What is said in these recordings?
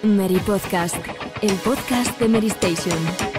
Mary Podcast, el podcast de Mary Station.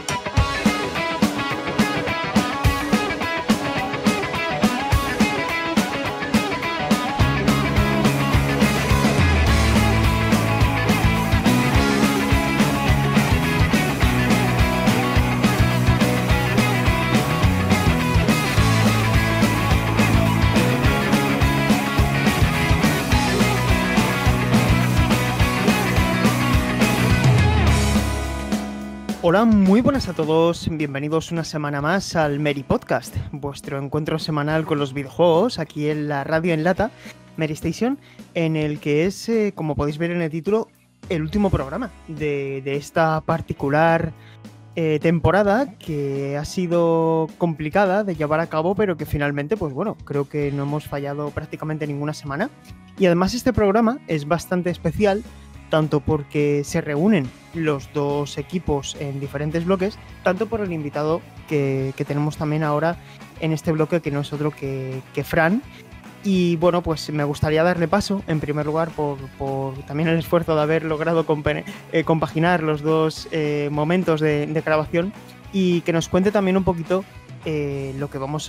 Hola, muy buenas a todos, bienvenidos una semana más al Mary Podcast, vuestro encuentro semanal con los videojuegos aquí en la radio en lata, Mary Station, en el que es, como podéis ver en el título, el último programa de esta particular temporada que ha sido complicada de llevar a cabo, pero que finalmente, pues bueno, creo que no hemos fallado prácticamente ninguna semana. Y además este programa es bastante especial, tanto porque se reúnen los dos equipos en diferentes bloques, tanto por el invitado que tenemos también ahora en este bloque, que no es otro que Fran. Y bueno, pues me gustaría darle paso, en primer lugar, por también el esfuerzo de haber logrado compaginar los dos momentos de grabación, y que nos cuente también un poquito lo que vamos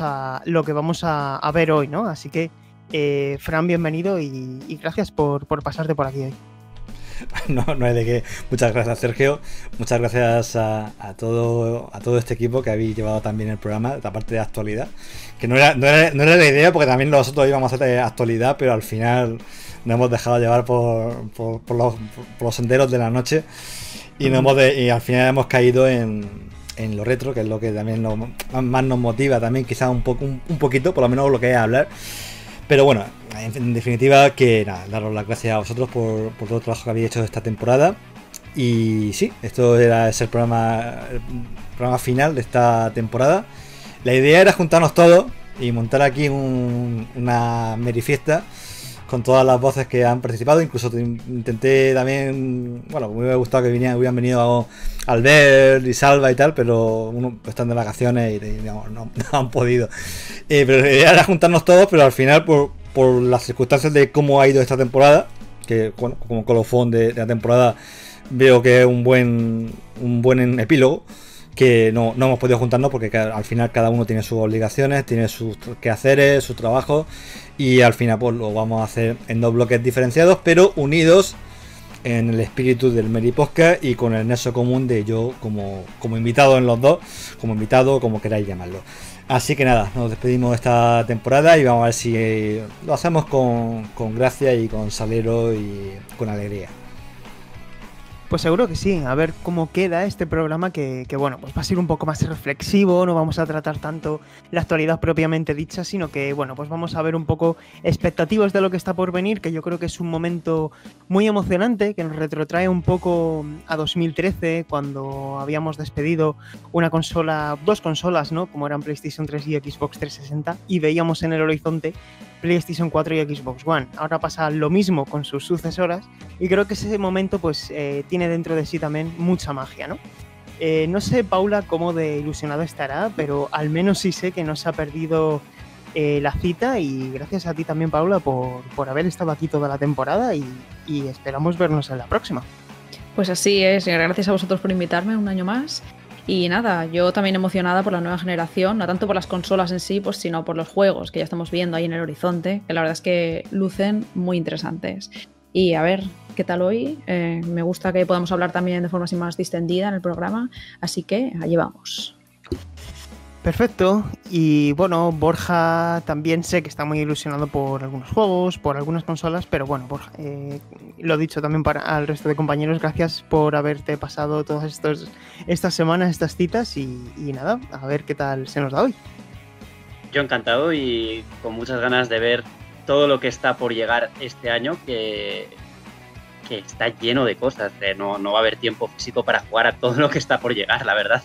a ver hoy, ¿no? Así que, Fran, bienvenido y gracias por pasarte por aquí hoy. No hay de qué. Muchas gracias, Sergio. Muchas gracias a todo este equipo que habéis llevado también el programa, la parte de actualidad. Que no era la idea, porque también nosotros íbamos a hacer actualidad, pero al final nos hemos dejado llevar por los senderos de la noche y y al final hemos caído en lo retro, que es lo que también más nos motiva, también quizás un poquito, por lo menos lo que es hablar. Pero bueno, en definitiva, que nada, daros las gracias a vosotros por todo el trabajo que habéis hecho esta temporada. Y sí, esto es el programa final de esta temporada. La idea era juntarnos todos y montar aquí una merifiesta con todas las voces que han participado. Incluso intenté también, bueno, me hubiera gustado que hubieran venido Albert y Salva y tal, pero uno están de vacaciones y no han podido. Pero la idea era juntarnos todos, pero al final por las circunstancias de cómo ha ido esta temporada, que bueno, como colofón de la temporada, veo que es un buen epílogo, que no hemos podido juntarnos porque al final cada uno tiene sus obligaciones, tiene sus quehaceres, sus trabajos, y al final pues lo vamos a hacer en dos bloques diferenciados, pero unidos en el espíritu del Mary Podcast y con el nexo común de yo como invitado en los dos, como invitado, como queráis llamarlo. Así que nada, nos despedimos de esta temporada y vamos a ver si lo hacemos con gracia y con salero y con alegría. Pues seguro que sí, a ver cómo queda este programa que bueno, pues va a ser un poco más reflexivo, no vamos a tratar tanto la actualidad propiamente dicha, sino que bueno, pues vamos a ver un poco expectativas de lo que está por venir, que yo creo que es un momento muy emocionante, que nos retrotrae un poco a 2013, cuando habíamos despedido dos consolas, ¿no? Como eran PlayStation 3 y Xbox 360, y veíamos en el horizonte PlayStation 4 y Xbox One. Ahora pasa lo mismo con sus sucesoras, y creo que ese momento pues tiene dentro de sí también mucha magia, ¿no? No sé, Paula, cómo de ilusionado estará, pero al menos sí sé que no se ha perdido la cita, y gracias a ti también, Paula, por haber estado aquí toda la temporada, y esperamos vernos en la próxima. Pues así es, gracias a vosotros por invitarme un año más. Y nada, yo también emocionada por la nueva generación, no tanto por las consolas en sí, pues, sino por los juegos que ya estamos viendo ahí en el horizonte, que la verdad es que lucen muy interesantes. Y a ver, ¿qué tal hoy? Me gusta que podamos hablar también de forma así más distendida en el programa, así que allí vamos. Perfecto, y bueno, Borja también sé que está muy ilusionado por algunos juegos, por algunas consolas, pero bueno, Borja, lo dicho también al resto de compañeros, gracias por haberte pasado todas estas semanas, estas citas, y nada, a ver qué tal se nos da hoy. Yo encantado y con muchas ganas de ver todo lo que está por llegar este año, que está lleno de cosas, no va a haber tiempo físico para jugar a todo lo que está por llegar, la verdad.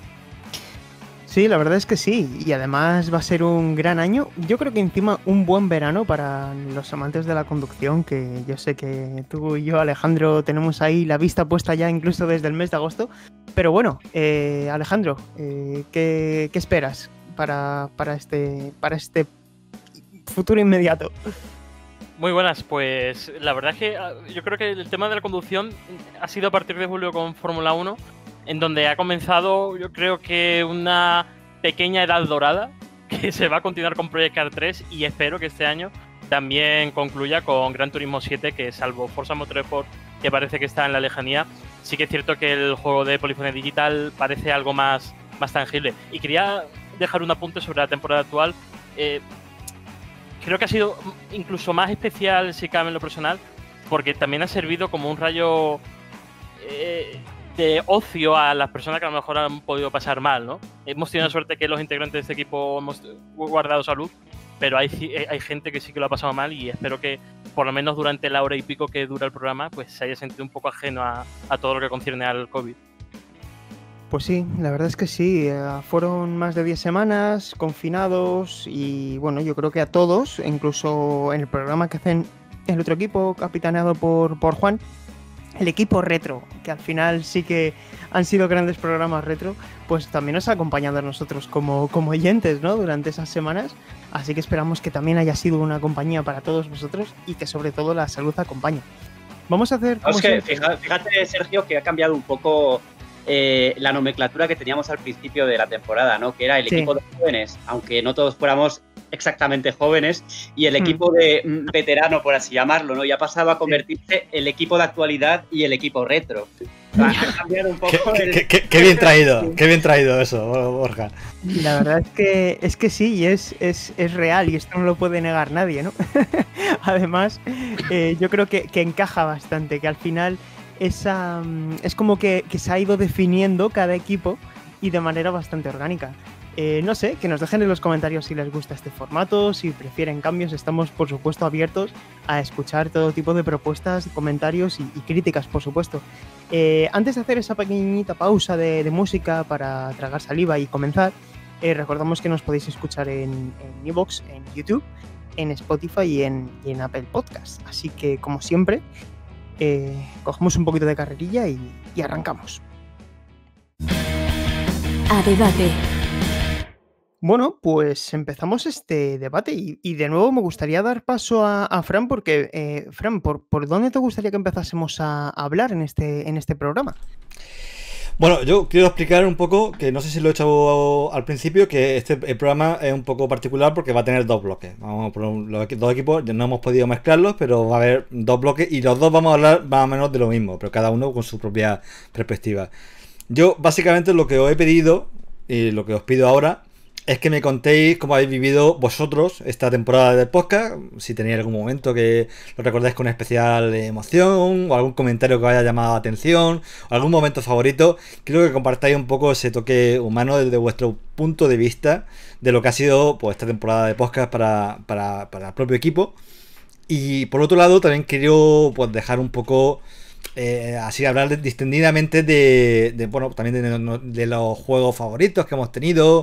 Sí, la verdad es que sí, y además va a ser un gran año. Yo creo que encima un buen verano para los amantes de la conducción, que yo sé que tú y yo, Alejandro, tenemos ahí la vista puesta ya incluso desde el mes de agosto. Pero bueno, Alejandro, ¿qué esperas para este futuro inmediato? Muy buenas, pues la verdad es que yo creo que el tema de la conducción ha sido a partir de julio con Fórmula 1, en donde ha comenzado, yo creo que una pequeña edad dorada, que se va a continuar con Project Cars 3 y espero que este año también concluya con Gran Turismo 7, que salvo Forza Motorsport, que parece que está en la lejanía, sí que es cierto que el juego de Polyphony Digital parece algo más tangible. Y quería dejar un apunte sobre la temporada actual. Creo que ha sido incluso más especial, si cabe en lo personal, porque también ha servido como un rayo de ocio a las personas que a lo mejor han podido pasar mal, ¿no? Hemos tenido la suerte que los integrantes de este equipo hemos guardado salud, pero hay gente que sí que lo ha pasado mal y espero que por lo menos durante la hora y pico que dura el programa pues se haya sentido un poco ajeno a todo lo que concierne al COVID. Pues sí, la verdad es que sí, fueron más de 10 semanas confinados y bueno, yo creo que a todos, incluso en el programa que hacen el otro equipo, capitaneado por Juan, el equipo retro, que al final sí que han sido grandes programas retro, pues también nos ha acompañado a nosotros como oyentes, ¿no? Durante esas semanas, así que esperamos que también haya sido una compañía para todos vosotros y que sobre todo la salud acompañe. Vamos a hacer... Fíjate, Sergio, que ha cambiado un poco la nomenclatura que teníamos al principio de la temporada, ¿no? Que era el equipo de jóvenes, aunque no todos fuéramos exactamente jóvenes, y el equipo de veterano, por así llamarlo, ¿no? Ya ha pasado a convertirse el equipo de actualidad y el equipo retro. Ha cambiado un poco qué bien traído eso, Borja. La verdad es que sí, y es real, y esto no lo puede negar nadie, ¿no? Además, yo creo que encaja bastante, que al final es como que se ha ido definiendo cada equipo y de manera bastante orgánica. No sé, que nos dejen en los comentarios si les gusta este formato, si prefieren cambios. Estamos, por supuesto, abiertos a escuchar todo tipo de propuestas, comentarios y críticas, por supuesto. Antes de hacer esa pequeñita pausa de música para tragar saliva y comenzar, recordamos que nos podéis escuchar en iVoox, en YouTube, en Spotify y en Apple Podcasts. Así que, como siempre, cogemos un poquito de carrerilla y arrancamos. A debate. Bueno, pues empezamos este debate y de nuevo me gustaría dar paso a Fran porque, Fran, ¿por dónde te gustaría que empezásemos a hablar en este programa? Bueno, yo quiero explicar un poco, que no sé si lo he hecho al principio, que el programa es un poco particular porque va a tener dos bloques. Vamos por los dos equipos, no hemos podido mezclarlos, pero va a haber dos bloques y los dos vamos a hablar más o menos de lo mismo, pero cada uno con su propia perspectiva. Yo básicamente lo que os he pedido y lo que os pido ahora es que me contéis cómo habéis vivido vosotros esta temporada del podcast, si tenéis algún momento que lo recordáis con especial emoción, o algún comentario que os haya llamado la atención, o algún momento favorito. Quiero que compartáis un poco ese toque humano desde vuestro punto de vista de lo que ha sido pues esta temporada de podcast para el propio equipo. Y por otro lado, también quiero pues dejar un poco... así hablar distendidamente bueno, también de los juegos favoritos que hemos tenido,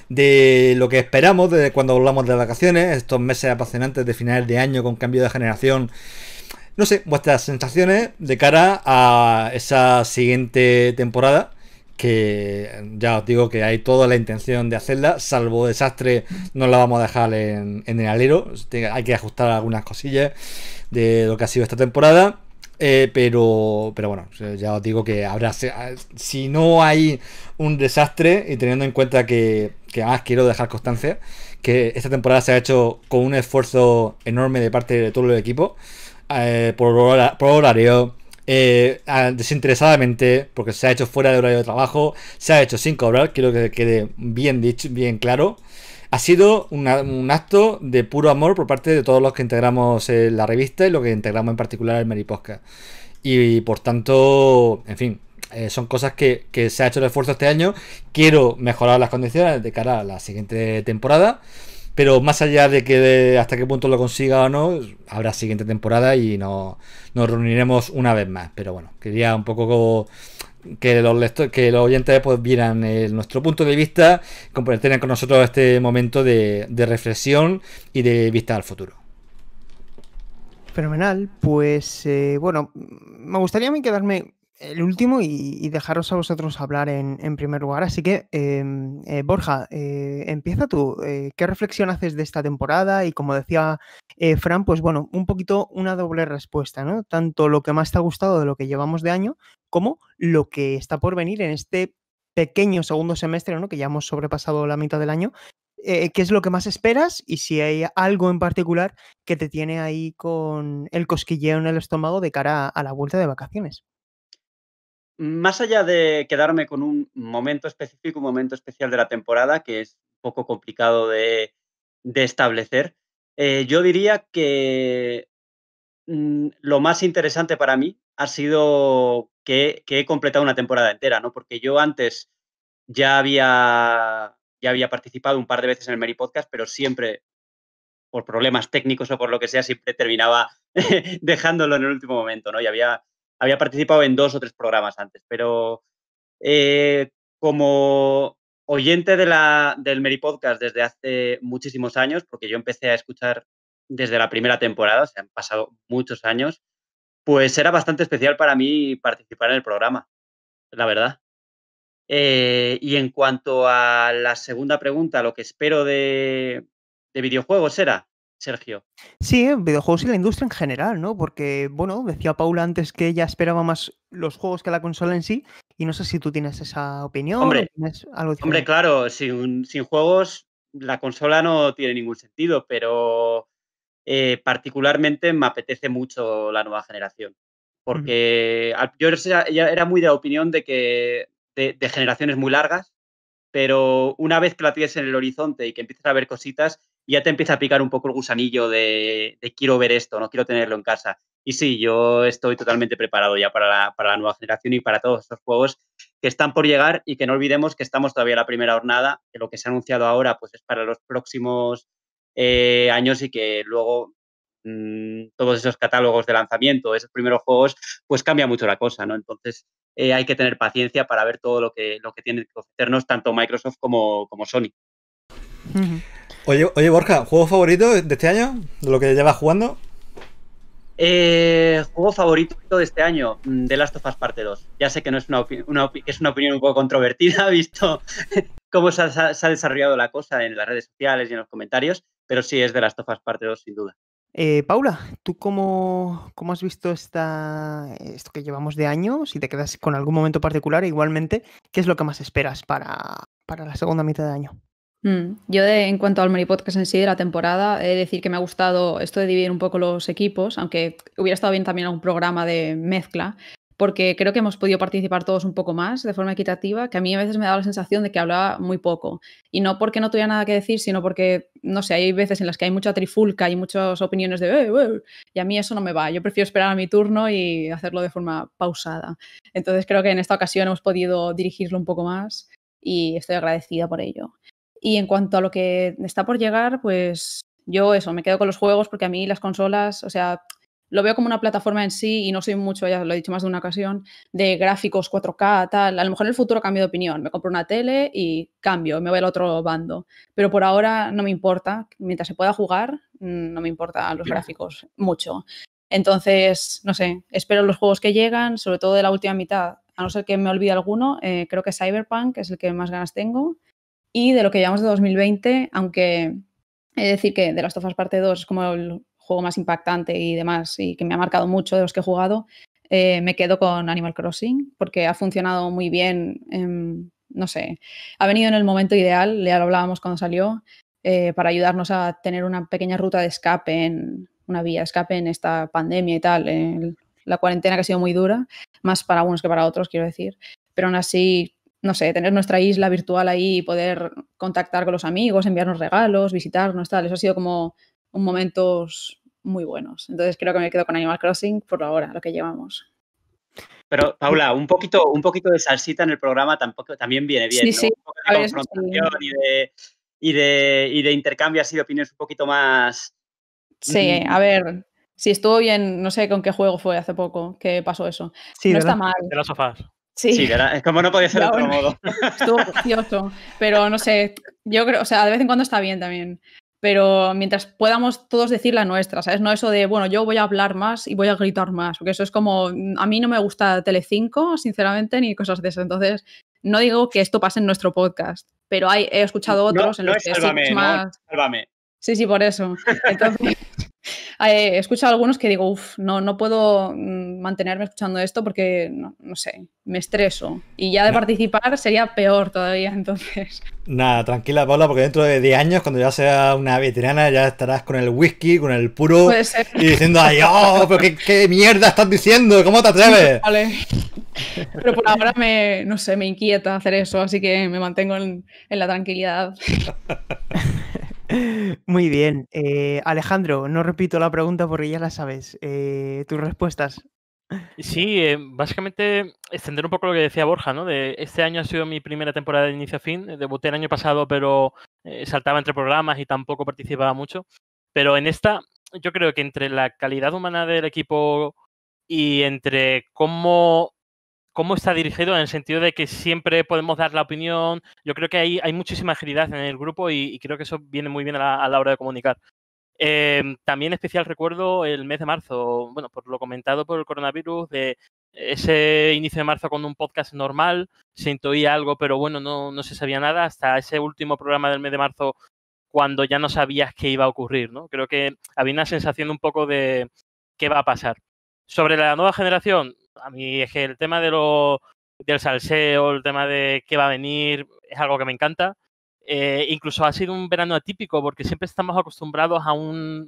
de lo que esperamos de cuando hablamos de vacaciones, estos meses apasionantes de finales de año con cambio de generación. No sé, vuestras sensaciones de cara a esa siguiente temporada, que ya os digo que hay toda la intención de hacerla, salvo desastre no la vamos a dejar en el alero. Hay que ajustar algunas cosillas de lo que ha sido esta temporada. Pero bueno, ya os digo que habrá, si no hay un desastre, y teniendo en cuenta que además quiero dejar constancia que esta temporada se ha hecho con un esfuerzo enorme de parte de todo el equipo, por horario, desinteresadamente, porque se ha hecho fuera de horario de trabajo, se ha hecho sin cobrar, quiero que quede bien dicho, bien claro. Ha sido un acto de puro amor por parte de todos los que integramos la revista y lo que integramos en particular el Meri Podcast. Y por tanto, en fin, son cosas que se ha hecho el esfuerzo este año. Quiero mejorar las condiciones de cara a la siguiente temporada, pero más allá de que hasta qué punto lo consiga o no, habrá siguiente temporada y nos reuniremos una vez más. Pero bueno, quería un poco que los oyentes pues vieran nuestro punto de vista, compartieran con nosotros este momento de reflexión y de vista al futuro. Fenomenal, pues bueno, me gustaría a mí quedarme el último y dejaros a vosotros hablar en primer lugar. Así que, Borja, empieza tú. ¿Qué reflexión haces de esta temporada? Y como decía Fran, pues bueno, un poquito una doble respuesta, ¿no? Tanto lo que más te ha gustado de lo que llevamos de año, como lo que está por venir en este pequeño segundo semestre, ¿no? Que ya hemos sobrepasado la mitad del año. ¿Qué es lo que más esperas? Y si hay algo en particular que te tiene ahí con el cosquilleo en el estómago de cara a la vuelta de vacaciones. Más allá de quedarme con un momento específico, un momento especial de la temporada, que es un poco complicado de establecer, yo diría que lo más interesante para mí ha sido que he completado una temporada entera, ¿no? Porque yo antes ya había participado un par de veces en el Meri Podcast, pero siempre, por problemas técnicos o por lo que sea, siempre terminaba dejándolo en el último momento, ¿no? Y había participado en 2 o 3 programas antes, pero como oyente del Meri Podcast desde hace muchísimos años, porque yo empecé a escuchar desde la primera temporada, o sea, han pasado muchos años, pues era bastante especial para mí participar en el programa, la verdad. Y en cuanto a la segunda pregunta, lo que espero de videojuegos era, Sergio. Sí, videojuegos y la industria en general, ¿no? Porque, bueno, decía Paula antes que ella esperaba más los juegos que la consola en sí, y no sé si tú tienes esa opinión o Hombre, tienes algo Hombre, diferente. claro, sin juegos la consola no tiene ningún sentido, pero particularmente me apetece mucho la nueva generación. Ujú. Porque yo ya era muy de la opinión de que de generaciones muy largas, pero una vez que la tienes en el horizonte y que empiezas a ver cositas, ya te empieza a picar un poco el gusanillo de quiero ver esto, no quiero tenerlo en casa. Y sí, yo estoy totalmente preparado ya para la nueva generación y para todos estos juegos que están por llegar, y que no olvidemos que estamos todavía en la primera jornada, que lo que se ha anunciado ahora pues es para los próximos años, y que luego todos esos catálogos de lanzamiento, esos primeros juegos, pues cambia mucho la cosa, ¿no? Entonces hay que tener paciencia para ver todo lo que tiene que ofrecernos tanto Microsoft como Sony. Ujú. Oye, Borja, ¿juego favorito de este año? ¿De lo que llevas jugando? Juego favorito de este año, The Last of Us Parte 2. Ya sé que no es que es una opinión un poco controvertida, visto cómo se ha desarrollado la cosa en las redes sociales y en los comentarios, pero sí es The Last of Us Parte 2, sin duda. Paula, ¿tú cómo has visto esto que llevamos de año? Si te quedas con algún momento particular, igualmente, ¿qué es lo que más esperas para la segunda mitad de año? Yo en cuanto al Meri Podcast en sí de la temporada, he de decir que me ha gustado esto de dividir un poco los equipos, aunque hubiera estado bien también algún programa de mezcla, porque creo que hemos podido participar todos un poco más de forma equitativa, que a mí a veces me da la sensación de que hablaba muy poco. Y no porque no tuviera nada que decir, sino porque, no sé, hay veces en las que hay mucha trifulca y muchas opiniones de y a mí eso no me va. Yo prefiero esperar a mi turno y hacerlo de forma pausada. Entonces creo que en esta ocasión hemos podido dirigirlo un poco más y estoy agradecida por ello. Y en cuanto a lo que está por llegar, pues yo eso, me quedo con los juegos porque a mí las consolas, o sea, lo veo como una plataforma en sí y no soy mucho, ya lo he dicho más de una ocasión, de gráficos 4K, tal. A lo mejor en el futuro cambio de opinión, me compro una tele y cambio, me voy al otro bando. Pero por ahora no me importa, mientras se pueda jugar, no me importan los gráficos mucho. Entonces, no sé, espero los juegos que llegan, sobre todo de la última mitad, a no ser que me olvide alguno, creo que Cyberpunk es el que más ganas tengo. Y de lo que llevamos de 2020, aunque he de decir que The Last of Us Parte 2 es como el juego más impactante y demás, y que me ha marcado mucho de los que he jugado, me quedo con Animal Crossing, porque ha funcionado muy bien, no sé, ha venido en el momento ideal, ya lo hablábamos cuando salió, para ayudarnos a tener una pequeña ruta de escape, una vía de escape en esta pandemia y tal, la cuarentena que ha sido muy dura, más para unos que para otros, quiero decir, pero aún así, no sé, tener nuestra isla virtual ahí y poder contactar con los amigos, enviarnos regalos, visitarnos, tal, eso ha sido como momentos muy buenos. Entonces creo que me quedo con Animal Crossing por ahora, lo que llevamos. Pero, Paula, un poquito de salsita en el programa también viene bien, Sí, ¿no? sí. Un poco de confrontación y de intercambio así de opiniones un poquito más. Sí, a ver, si estuvo bien, no sé con qué juego fue hace poco que pasó eso. Sí, No de está la- mal. De las sofás. Sí. Sí, es como no podía ser de Ya, otro bueno, modo. estuvo gracioso, pero no sé, yo creo, o sea, de vez en cuando está bien también. pero mientras podamos todos decir la nuestra, ¿sabes? No eso de, bueno, yo voy a hablar más y voy a gritar más, porque eso es como, a mí no me gusta Telecinco, sinceramente, ni cosas de eso. Entonces, no digo que esto pase en nuestro podcast, pero he escuchado otros en los que Sálvame, sí es más... ¿no? Sálvame. Sí, por eso. Entonces, he escuchado algunos que digo, no puedo mantenerme escuchando esto porque, no sé, me estreso. Y ya de participar sería peor todavía, entonces... Nada, tranquila, Paula, porque dentro de 10 años, cuando ya seas una veterana, ya estarás con el whisky, con el puro, Puede ser. y diciendo, ¡ay, oh, pero qué mierda estás diciendo! ¿Cómo te atreves? Vale. Pero por ahora no sé, me inquieta hacer eso, así que me mantengo en la tranquilidad. Muy bien. Alejandro, no repito la pregunta porque ya la sabes. Tus respuestas. Sí, básicamente extender un poco lo que decía Borja, ¿no? Este año ha sido mi primera temporada de inicio a fin. Debuté el año pasado, pero saltaba entre programas y tampoco participaba mucho. Pero en esta, yo creo que entre la calidad humana del equipo y entre cómo está dirigido, en el sentido de que siempre podemos dar la opinión, yo creo que hay muchísima agilidad en el grupo y creo que eso viene muy bien a la hora de comunicar. También especial recuerdo el mes de marzo, bueno, por lo comentado por el coronavirus, de ese inicio de marzo con un podcast normal, se intuía algo, pero bueno, no se sabía nada, hasta ese último programa del mes de marzo, cuando ya no sabías qué iba a ocurrir, ¿no? Creo que había una sensación un poco de qué va a pasar. Sobre la nueva generación, a mí es que el tema del salseo, el tema de qué va a venir, es algo que me encanta. Incluso ha sido un verano atípico porque siempre estamos acostumbrados a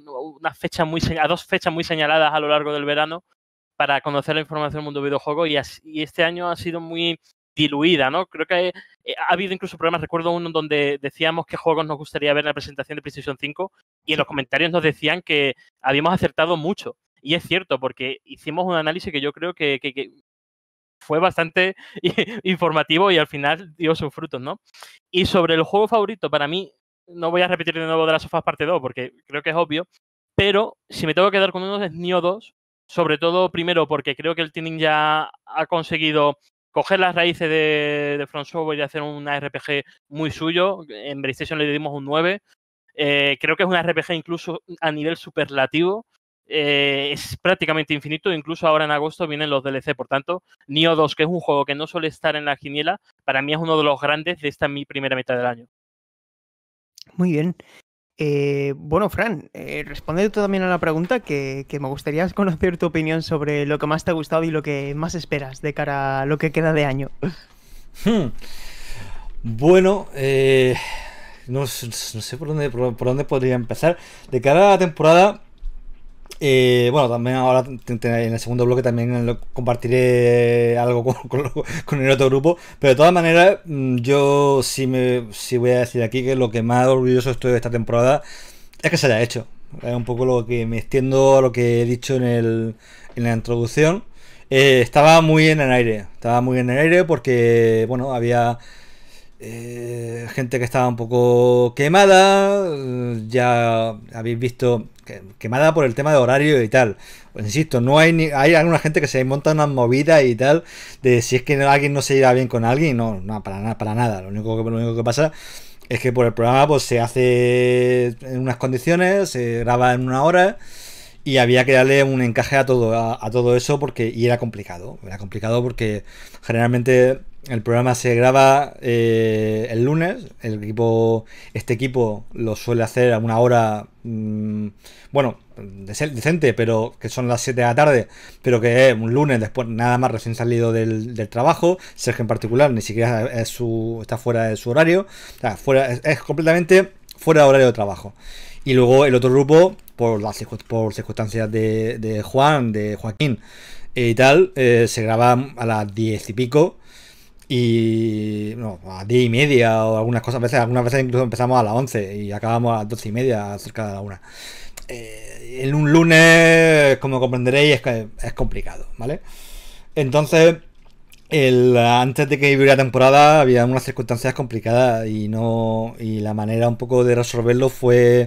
a 2 fechas muy señaladas a lo largo del verano para conocer la información del mundo videojuego y este año ha sido muy diluida, ¿no? Creo que ha habido incluso programas, recuerdo uno donde decíamos qué juegos nos gustaría ver en la presentación de PlayStation 5 y en los comentarios nos decían que habíamos acertado mucho. Y es cierto, porque hicimos un análisis que yo creo que fue bastante informativo y al final dio sus frutos, ¿no? Y sobre el juego favorito, para mí, no voy a repetir de nuevo de las sofás parte 2 porque creo que es obvio, pero si me tengo que quedar con uno es Nioh 2, sobre todo primero porque creo que el Team ya ha conseguido coger las raíces de From Software y hacer un RPG muy suyo. En PlayStation le dimos un 9. Creo que es un RPG incluso a nivel superlativo. Es prácticamente infinito, incluso ahora en agosto vienen los DLC, por tanto, Nioh 2, que es un juego que no suele estar en la quiniela, para mí es uno de los grandes de esta mi primera mitad del año. Muy bien. Bueno, Fran, responde tú también a la pregunta que me gustaría conocer tu opinión sobre lo que más te ha gustado y lo que más esperas de cara a lo que queda de año. Bueno, no sé por dónde podría empezar. De cara a la temporada, bueno, también ahora en el segundo bloque también compartiré algo con el otro grupo, pero de todas maneras yo sí voy a decir aquí que lo que más orgulloso estoy de esta temporada es que se haya hecho. Es un poco lo que me extiendo a lo que he dicho en la introducción. Estaba muy en el aire porque, bueno, había gente que estaba un poco quemada, ya habéis visto, quemada por el tema de horario y tal. Pues insisto, hay alguna gente que se monta unas movidas y tal, de si es que alguien no se lleva bien con alguien, no, para nada. Lo único que pasa es que por el programa pues se hace en unas condiciones, se graba en una hora y había que darle un encaje a todo eso y era complicado porque generalmente el programa se graba el lunes. Este equipo lo suele hacer a una hora bueno, decente, pero que son las 7 de la tarde, pero que es un lunes después, nada más recién salido del trabajo. Sergio en particular ni siquiera está fuera de su horario, o sea, es completamente fuera de horario de trabajo. Y luego el otro grupo, por circunstancias de Joaquín y tal, se graba a las 10 y pico. Y no, a 10 y media o algunas veces incluso empezamos a las 11 y acabamos a las 12 y media, cerca de la 1. En un lunes, como comprenderéis, es complicado, ¿vale? Entonces, antes de que viviera la temporada había unas circunstancias complicadas y la manera un poco de resolverlo fue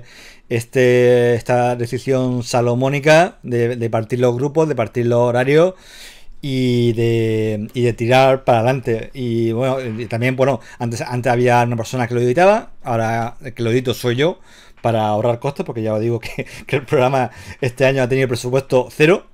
esta decisión salomónica de partir los grupos, de partir los horarios y de tirar para adelante. Y bueno, y también, bueno, antes había una persona que lo editaba, ahora el que lo edito soy yo, para ahorrar costes, porque ya os digo que el programa este año ha tenido presupuesto cero.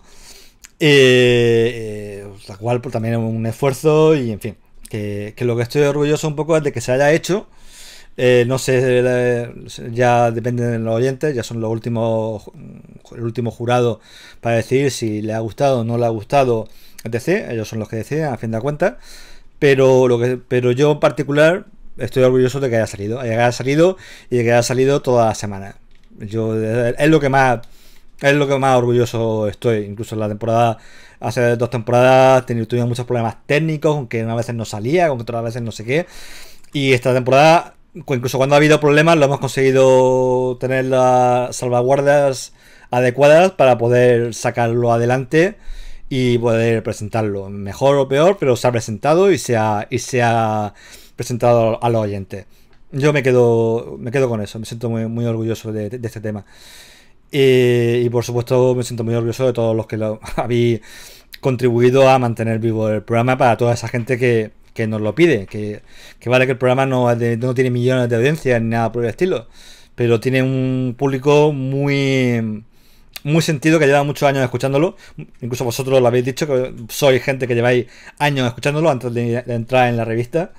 La cual pues, también es un esfuerzo y en fin, que lo que estoy orgulloso un poco es de que se haya hecho. No sé, ya depende de los oyentes, ya son el último jurado para decir si le ha gustado o no le ha gustado, etc. Ellos son los que deciden a fin de cuentas, pero yo en particular estoy orgulloso de que haya salido y de que haya salido toda la semana. Es lo que más orgulloso estoy. Incluso en la temporada, hace 2 temporadas tuvimos muchos problemas técnicos, aunque unas veces no salía, aunque otras veces no sé qué, y esta temporada, incluso cuando ha habido problemas, lo hemos conseguido tener las salvaguardas adecuadas para poder sacarlo adelante y poder presentarlo, mejor o peor, pero se ha presentado y se ha presentado a los oyentes. Yo me quedo con eso, me siento muy, muy orgulloso de este tema. Y por supuesto me siento muy orgulloso de todos los que habéis contribuido a mantener vivo el programa, para toda esa gente que nos lo pide, que vale que el programa no tiene millones de audiencias ni nada por el estilo, pero tiene un público muy muy sentido, que lleva muchos años escuchándolo. Incluso vosotros lo habéis dicho, que sois gente que lleváis años escuchándolo antes de entrar en la revista.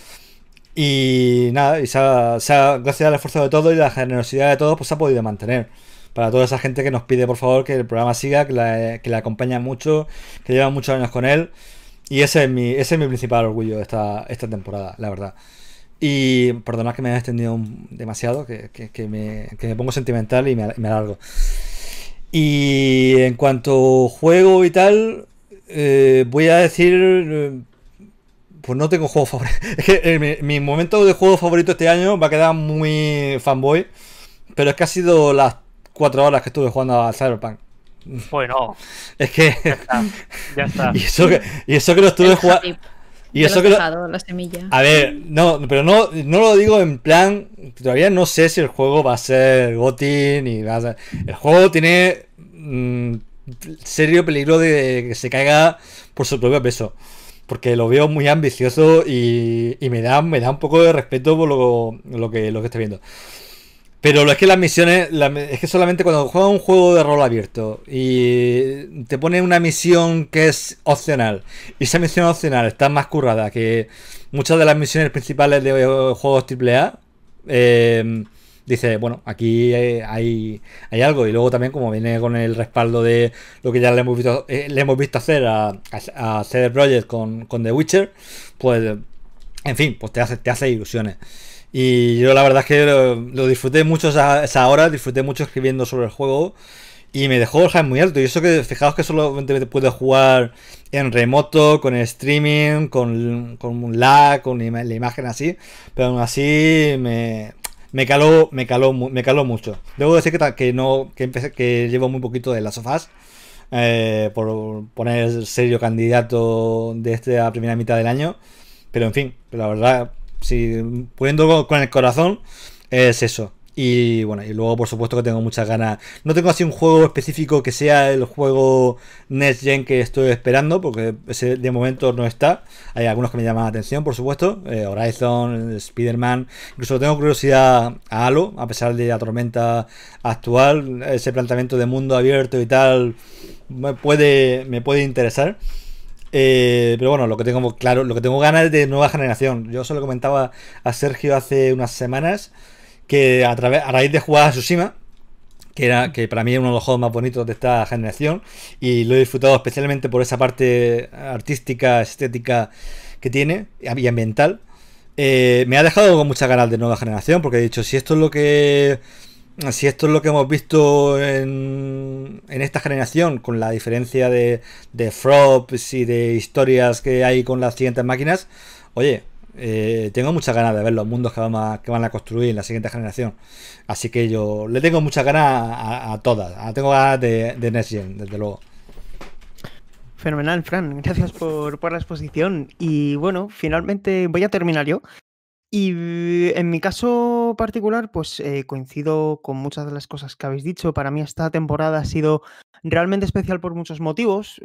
Y nada, gracias al esfuerzo de todos y la generosidad de todos, pues se ha podido mantener. Para toda esa gente que nos pide por favor que el programa siga, que le acompaña mucho, que lleva muchos años con él. Y ese es mi principal orgullo de esta temporada, la verdad. Y perdonad que me haya extendido demasiado, que me pongo sentimental y me alargo. Y en cuanto juego y tal, voy a decir, pues no tengo juego favorito. Es que mi momento de juego favorito este año va a quedar muy fanboy, pero es que ha sido las 4 horas que estuve jugando a Cyberpunk. Bueno, es que ya está. y eso que lo estuve jugando. Y eso que la semilla. A ver, pero no lo digo en plan, todavía no sé si el juego va a ser GOTY ni va a ser. El juego tiene serio peligro de que se caiga por su propio peso, porque lo veo muy ambicioso y me da un poco de respeto por lo que estoy viendo. Pero es que las misiones, es que solamente cuando juegas un juego de rol abierto y te pone una misión que es opcional, y esa misión opcional está más currada que muchas de las misiones principales de juegos AAA, dice, bueno, aquí hay algo. Y luego también, como viene con el respaldo de lo que ya le hemos visto hacer a CD Projekt con The Witcher, pues en fin, pues te hace ilusiones. Y yo la verdad es que lo disfruté mucho esa hora, disfruté mucho escribiendo sobre el juego y me dejó el hype muy alto. Y eso que, fijaos que solamente puedo jugar en remoto, con el streaming, con un lag, con la imagen así, pero aún así me caló mucho. Debo decir que llevo muy poquito de Last of Us, por poner serio candidato de esta primera mitad del año, pero en fin, la verdad, si poniendo con el corazón, es eso. Y bueno, y luego por supuesto que tengo muchas ganas. No tengo así un juego específico que sea el juego Next Gen que estoy esperando, porque ese de momento no está. Hay algunos que me llaman la atención, por supuesto, Horizon, Spider-Man. Incluso tengo curiosidad a Halo, a pesar de la tormenta actual. Ese planteamiento de mundo abierto y tal me puede interesar. Pero bueno, lo que tengo ganas es de nueva generación. Yo se lo comentaba a Sergio hace unas semanas, que a raíz de jugar a Tsushima, que para mí es uno de los juegos más bonitos de esta generación, y lo he disfrutado especialmente por esa parte artística, estética que tiene y ambiental, me ha dejado con muchas ganas de nueva generación, porque he dicho, si esto es lo que hemos visto en esta generación, con la diferencia de props y de historias que hay con las siguientes máquinas, oye, tengo muchas ganas de ver los mundos que van a construir en la siguiente generación. Así que yo le tengo muchas ganas a todas. Tengo ganas de Next Gen, desde luego. Fenomenal, Fran. Gracias por la exposición. Y bueno, finalmente voy a terminar yo. Y en mi caso particular, pues coincido con muchas de las cosas que habéis dicho. Para mí esta temporada ha sido realmente especial por muchos motivos.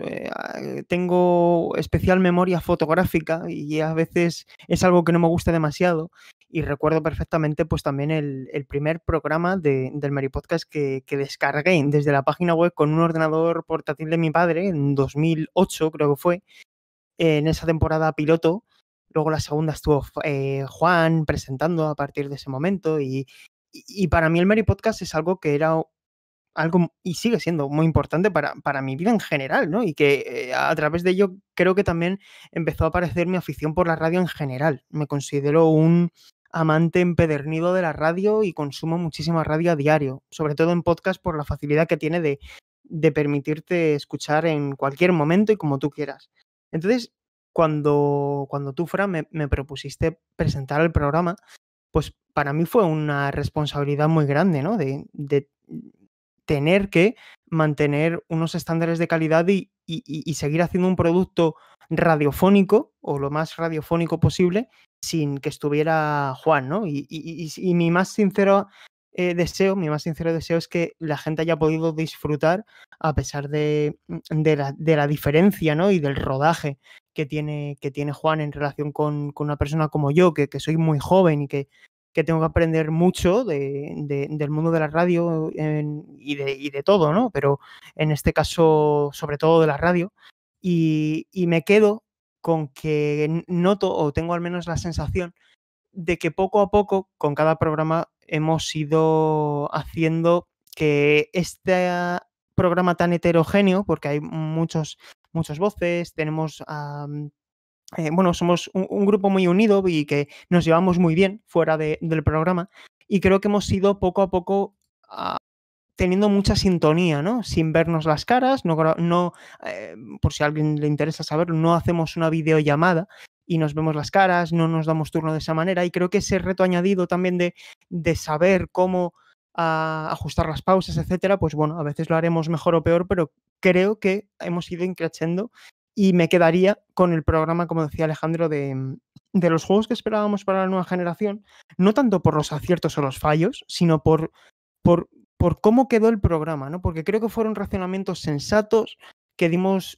Tengo especial memoria fotográfica y a veces es algo que no me gusta demasiado. Y recuerdo perfectamente pues también el primer programa del Meri Podcast que descargué desde la página web con un ordenador portátil de mi padre en 2008, creo que fue, en esa temporada piloto. Luego la segunda estuvo Juan presentando a partir de ese momento y para mí el Meri Podcast es algo que era algo y sigue siendo muy importante para mi vida en general, ¿no? Y que a través de ello creo que también empezó a aparecer mi afición por la radio en general. Me considero un amante empedernido de la radio y consumo muchísima radio a diario, sobre todo en podcast por la facilidad que tiene de permitirte escuchar en cualquier momento y como tú quieras. Entonces, cuando tú, Fran, me propusiste presentar el programa, pues para mí fue una responsabilidad muy grande, ¿no? De tener que mantener unos estándares de calidad y seguir haciendo un producto radiofónico o lo más radiofónico posible sin que estuviera Juan, ¿no? Y mi más sincero mi más sincero deseo es que la gente haya podido disfrutar a pesar de la diferencia, ¿no? Y del rodaje que tiene Juan en relación con una persona como yo, que soy muy joven y que tengo que aprender mucho del mundo de la radio y de todo, ¿no? Pero en este caso, sobre todo de la radio. Y me quedo con que noto, o tengo al menos la sensación, de que poco a poco, con cada programa, hemos ido haciendo que este programa tan heterogéneo, porque hay muchas voces, tenemos bueno, somos un grupo muy unido y que nos llevamos muy bien fuera del programa y creo que hemos ido poco a poco teniendo mucha sintonía, ¿no? Sin vernos las caras, por si a alguien le interesa saberlo, no hacemos una videollamada y nos vemos las caras, no nos damos turno de esa manera y creo que ese reto añadido también de saber cómo ajustar las pausas, etcétera, pues bueno, a veces lo haremos mejor o peor, pero creo que hemos ido increciendo y me quedaría con el programa, como decía Alejandro, de los juegos que esperábamos para la nueva generación, no tanto por los aciertos o los fallos, sino por, cómo quedó el programa, ¿no? Porque creo que fueron razonamientos sensatos, que dimos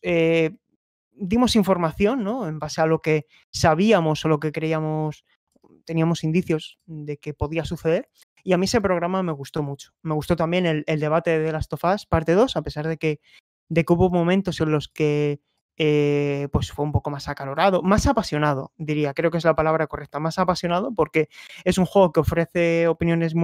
información, ¿no? En base a lo que sabíamos o lo que creíamos, teníamos indicios de que podía suceder. Y a mí ese programa me gustó mucho. Me gustó también el debate de The Last of Us, parte 2, a pesar de que hubo momentos en los que pues fue un poco más acalorado, más apasionado, diría, creo que es la palabra correcta, más apasionado, porque es un juego que ofrece opiniones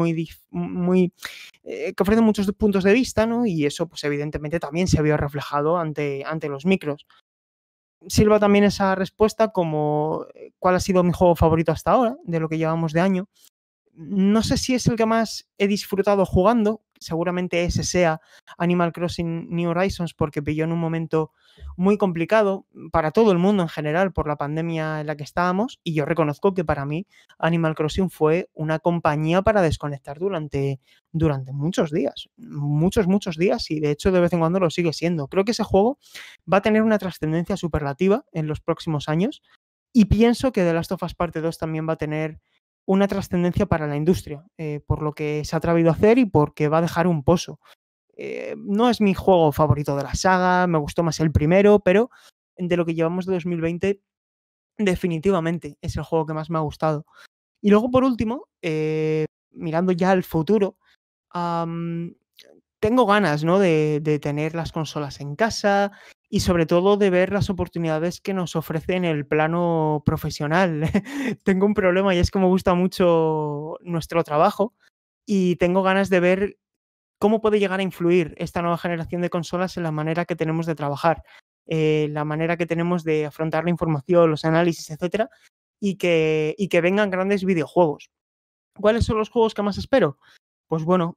que ofrece muchos puntos de vista, ¿no? Y eso, pues evidentemente también se vio reflejado ante los micros. Sirva también esa respuesta como cuál ha sido mi juego favorito hasta ahora, de lo que llevamos de año. No sé si es el que más he disfrutado jugando, seguramente ese sea Animal Crossing New Horizons, porque pilló en un momento muy complicado para todo el mundo en general por la pandemia en la que estábamos, y yo reconozco que para mí Animal Crossing fue una compañía para desconectar durante muchos días, muchos días, y de hecho de vez en cuando lo sigue siendo. Creo que ese juego va a tener una trascendencia superlativa en los próximos años, y pienso que The Last of Us Parte 2 también va a tener una trascendencia para la industria, por lo que se ha atrevido a hacer y porque va a dejar un pozo. No es mi juego favorito de la saga, me gustó más el primero, pero de lo que llevamos de 2020, definitivamente es el juego que más me ha gustado. Y luego, por último, mirando ya al futuro, tengo ganas, ¿no? de tener las consolas en casa y sobre todo de ver las oportunidades que nos ofrecen el plano profesional. Tengo un problema y es que me gusta mucho nuestro trabajo y tengo ganas de ver cómo puede llegar a influir esta nueva generación de consolas en la manera que tenemos de trabajar, la manera que tenemos de afrontar la información, los análisis, etcétera, y que vengan grandes videojuegos. ¿Cuáles son los juegos que más espero? Pues bueno,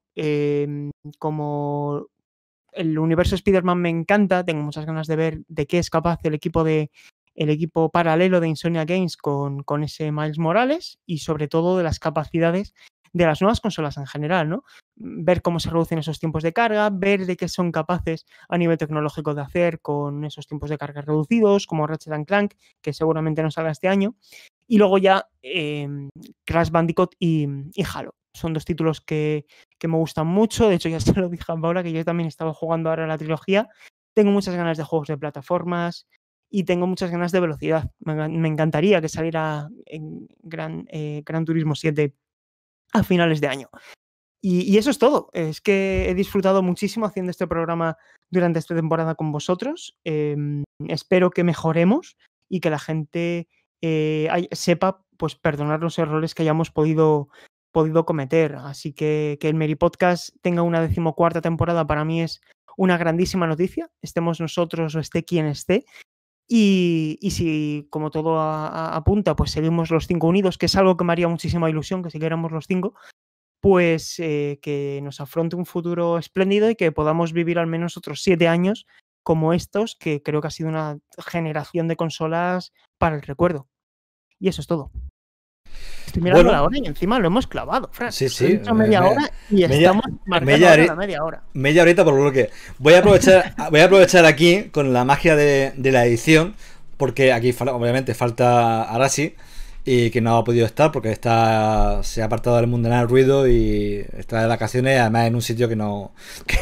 como el universo Spider-Man me encanta, tengo muchas ganas de ver de qué es capaz el equipo paralelo de Insomnia Games con ese Miles Morales y sobre todo de las capacidades las nuevas consolas en general, ¿no? Ver cómo se reducen esos tiempos de carga, ver de qué son capaces a nivel tecnológico de hacer con esos tiempos de carga reducidos, como Ratchet & Clank, que seguramente no salga este año. Y luego ya Crash Bandicoot y Halo. Son 2 títulos que me gustan mucho. De hecho, ya se lo dije a Paula, que yo también estaba jugando ahora la trilogía. Tengo muchas ganas de juegos de plataformas y tengo muchas ganas de velocidad. Me encantaría que saliera en Gran Turismo 7 a finales de año. Y eso es todo. Es que he disfrutado muchísimo haciendo este programa durante esta temporada con vosotros. Espero que mejoremos y que la gente sepa pues perdonar los errores que hayamos podido cometer. Así que el Meri Podcast tenga una 14ª temporada para mí es una grandísima noticia, estemos nosotros o esté quien esté. Y si, como todo apunta, pues seguimos los 5 unidos, que es algo que me haría muchísima ilusión, que siguiéramos los 5, pues que nos afronte un futuro espléndido y que podamos vivir al menos otros 7 años como estos, que creo que ha sido una generación de consolas para el recuerdo. Y eso es todo. Estoy mirando la hora y encima lo hemos clavado, Fran. Sí, sí. Media hora y estamos marcando la media hora. Media horita por lo que voy a aprovechar aquí con la magia de la edición, porque aquí obviamente falta Arashi, y que no ha podido estar porque se ha apartado del mundanal ruido y está de vacaciones, además en un sitio que no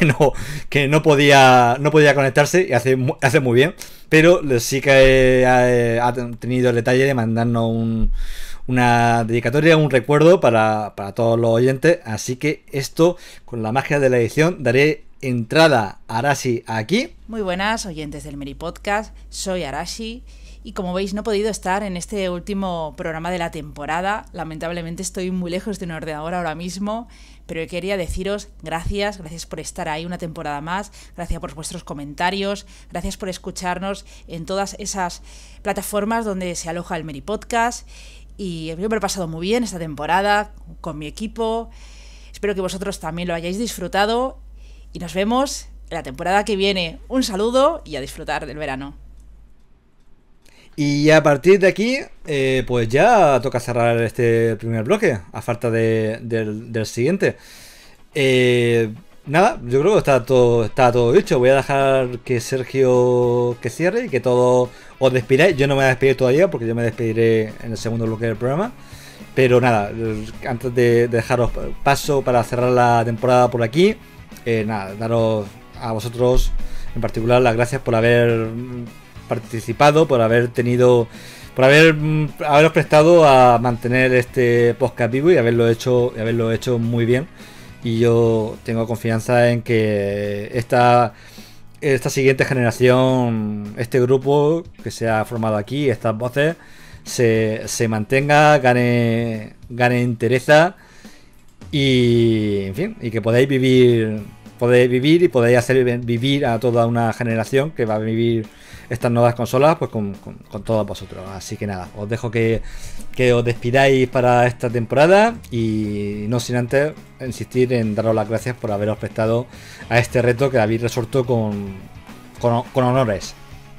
podía conectarse, y hace muy bien, pero sí que ha tenido el detalle de mandarnos una dedicatoria, un recuerdo para todos los oyentes. Así que esto, con la magia de la edición, daré entrada a Arashi aquí. Muy buenas, oyentes del Meri Podcast, soy Arashi. Y como veis, no he podido estar en este último programa de la temporada. Lamentablemente estoy muy lejos de un ordenador ahora mismo, pero quería deciros gracias por estar ahí una temporada más, gracias por vuestros comentarios, gracias por escucharnos en todas esas plataformas donde se aloja el Meri Podcast. Y yo me lo he pasado muy bien esta temporada con mi equipo. Espero que vosotros también lo hayáis disfrutado y nos vemos en la temporada que viene. Un saludo y a disfrutar del verano. Y a partir de aquí, pues ya toca cerrar este primer bloque, a falta del siguiente. Nada, yo creo que está todo dicho. Voy a dejar que Sergio que cierre y que todos os despidáis. Yo no me voy a despedir todavía porque yo me despediré en el segundo bloque del programa. Pero nada, antes de dejaros paso para cerrar la temporada por aquí, nada, daros a vosotros en particular las gracias por haber participado, por haberos prestado a mantener este podcast vivo y haberlo hecho muy bien. Y yo tengo confianza en que esta siguiente generación, este grupo que se ha formado aquí, estas voces, se mantenga, gane entereza y, en fin, y que podáis vivir y podáis hacer vivir a toda una generación que va a vivir estas nuevas consolas pues con todos vosotros. Así que nada, os dejo que os despidáis para esta temporada y no sin antes insistir en daros las gracias por haberos prestado a este reto que habéis resuelto con honores.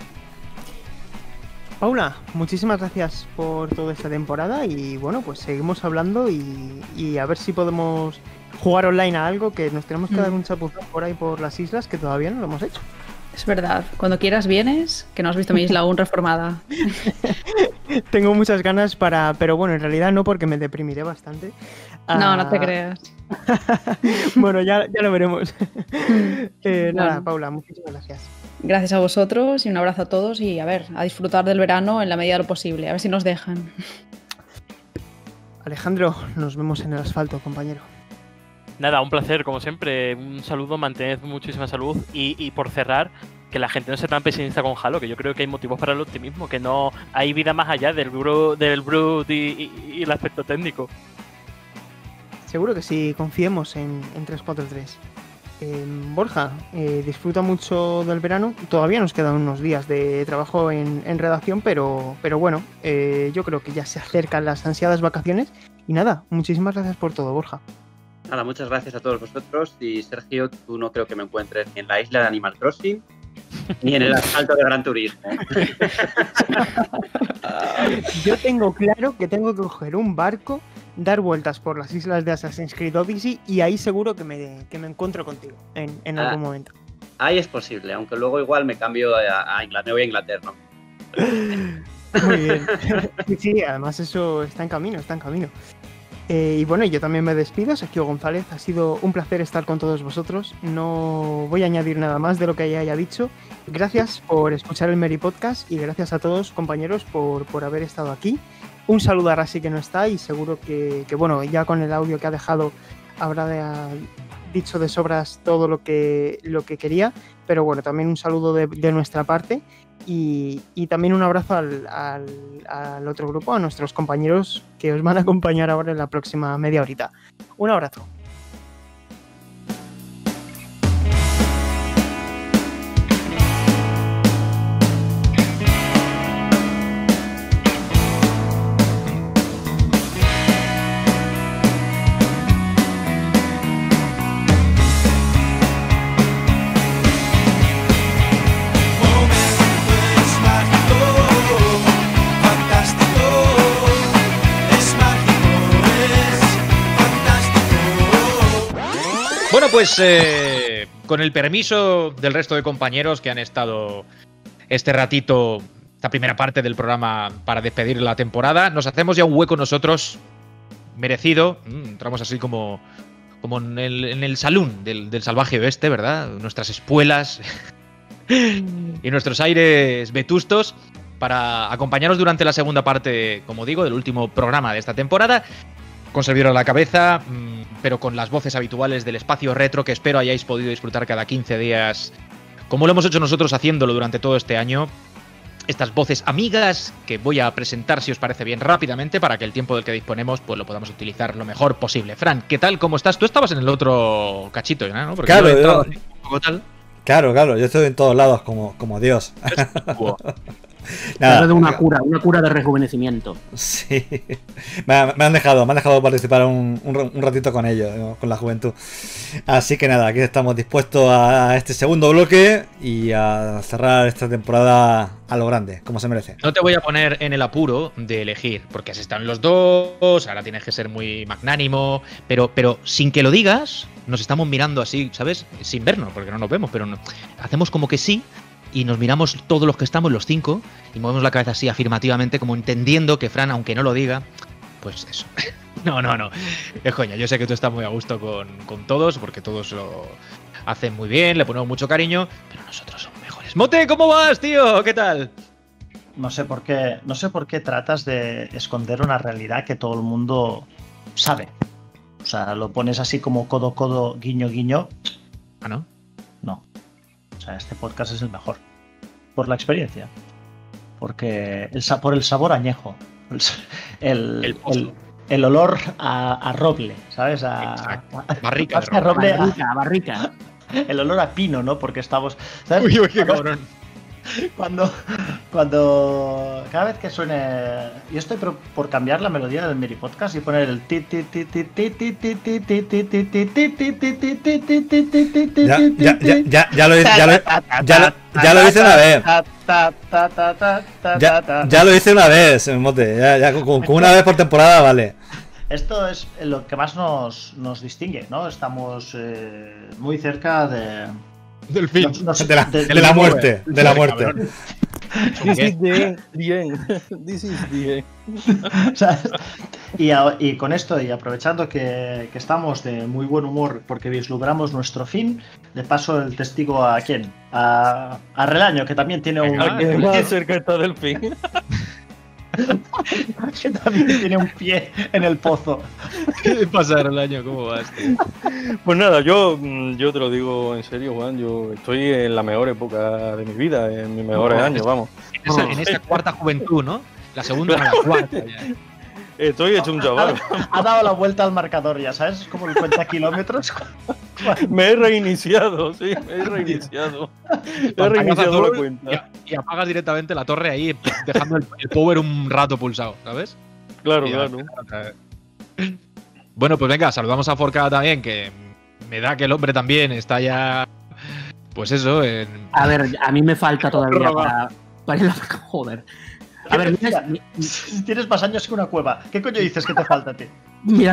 Paula, muchísimas gracias por toda esta temporada y bueno, pues seguimos hablando y a ver si podemos jugar online a algo, que nos tenemos que dar un chapuzón por ahí por las islas, que todavía no lo hemos hecho. Es verdad, cuando quieras vienes, que no has visto mi isla aún reformada. Tengo muchas ganas pero bueno, en realidad no, porque me deprimiré bastante. No te creas. Bueno, ya lo veremos. Nada, Bueno. Paula, muchísimas gracias. Gracias a vosotros y un abrazo a todos y a ver, a disfrutar del verano en la medida de lo posible, a ver si nos dejan. Alejandro, nos vemos en el asfalto, compañero. Nada, un placer, como siempre. Un saludo, mantened muchísima salud. Y por cerrar, que la gente no sea tan pesimista con Halo, que yo creo que hay motivos para el optimismo, que no hay vida más allá del Brute y el aspecto técnico. Seguro que sí, confiemos en 343. Borja, disfruta mucho del verano. Todavía nos quedan unos días de trabajo en redacción, pero bueno, yo creo que ya se acercan las ansiadas vacaciones. Y nada, muchísimas gracias por todo, Borja. Nada, muchas gracias a todos vosotros. Y Sergio, tú no creo que me encuentres ni en la isla de Animal Crossing, Ni en el asfalto de Gran Turismo. Yo tengo claro que tengo que coger un barco, dar vueltas por las islas de Assassin's Creed Odyssey y ahí seguro que me encuentro contigo en algún momento. Ahí es posible, aunque luego igual me cambio a Inglaterra, me voy a Inglaterra, ¿no? Muy bien. Sí, además eso está en camino, está en camino. Y bueno, yo también me despido, Sergio González, ha sido un placer estar con todos vosotros, no voy a añadir nada más de lo que ya haya dicho. Gracias por escuchar el Meri Podcast y gracias a todos, compañeros, por haber estado aquí. Un saludo a Rasi que no está y seguro que bueno, ya con el audio que ha dejado habrá dicho de sobras todo lo que quería, pero bueno, también un saludo de nuestra parte. Y también un abrazo al otro grupo, a nuestros compañeros que os van a acompañar ahora en la próxima media horita. Un abrazo. Bueno, pues con el permiso del resto de compañeros que han estado este ratito, esta primera parte del programa para despedir la temporada, nos hacemos ya un hueco nosotros, merecido. Entramos así como en el salón del salvaje oeste, ¿verdad? Nuestras espuelas y nuestros aires vetustos para acompañaros durante la segunda parte, como digo, del último programa de esta temporada. Con servidor a la cabeza, pero con las voces habituales del espacio retro que espero hayáis podido disfrutar cada 15 días, como lo hemos hecho nosotros haciéndolo durante todo este año. Estas voces amigas que voy a presentar, si os parece bien, rápidamente, para que el tiempo del que disponemos pues lo podamos utilizar lo mejor posible. Fran, ¿qué tal? ¿Cómo estás? Tú estabas en el otro cachito, ¿no? Porque claro, yo he entrado así, un poco tal. Claro, yo estoy en todos lados como Dios. Nada, de una cura de rejuvenecimiento. Sí, me han dejado participar un ratito con ellos, con la juventud. Así que nada, aquí estamos dispuestos a este segundo bloque y a cerrar esta temporada a lo grande, como se merece. No te voy a poner en el apuro de elegir, porque has estado en los dos, ahora tienes que ser muy magnánimo, pero sin que lo digas, nos estamos mirando así, ¿sabes? Sin vernos, porque no nos vemos, pero hacemos como que sí. Y nos miramos todos los que estamos, los 5, y movemos la cabeza así afirmativamente, como entendiendo que Fran, aunque no lo diga, pues eso. No. Es coña, yo sé que tú estás muy a gusto con todos, porque todos lo hacen muy bien, le ponemos mucho cariño, pero nosotros somos mejores. Mote, ¿cómo vas, tío? ¿Qué tal? No sé por qué tratas de esconder una realidad que todo el mundo sabe. O sea, lo pones así como codo, guiño, guiño. ¿Ah, no? No. O sea, este podcast es el mejor. Por la experiencia. Porque por el sabor añejo. El olor a roble, ¿sabes? Exacto. Barrica. Barrica. El olor a pino, ¿no? Porque estamos... ¿sabes? Uy, qué cabrón. Cuando cada vez que suene, yo estoy por cambiar la melodía del Meri Podcast y poner el ya lo hice una vez. Ya lo hice una vez, Mote. Ya con una vez por temporada vale. Esto es lo que más nos distingue, ¿no? Estamos muy cerca del fin, de la muerte. This is the end. This is the end. ¿Sabes? Y con esto, y aprovechando que estamos de muy buen humor porque vislumbramos nuestro fin, le paso el testigo a ¿quién? A Relaño, que también tiene más cerca está del fin. Que también tiene un pie en el pozo. ¿Qué pasa, Relaño? ¿Cómo vas, tío? Pues nada, yo te lo digo en serio, Juan. Yo estoy en la mejor época de mi vida, en mis mejores años, vamos. En esa cuarta juventud, ¿no? La segunda, la cuarta ya. Estoy hecho un chaval. Ha dado la vuelta al marcador, ya sabes, es como el cuenta kilómetros. Me he reiniciado, sí, me he reiniciado. He reiniciado la cuenta. Y apagas directamente la torre ahí, dejando el power un rato pulsado, ¿sabes? Claro. Bueno, pues venga, saludamos a Forcada también, que me da que el hombre también está ya Pues eso. A ver, a mí me falta todavía para ir a... Joder. A ver, mira, tienes más años que una cueva. ¿Qué coño dices que te falta a ti? Mira.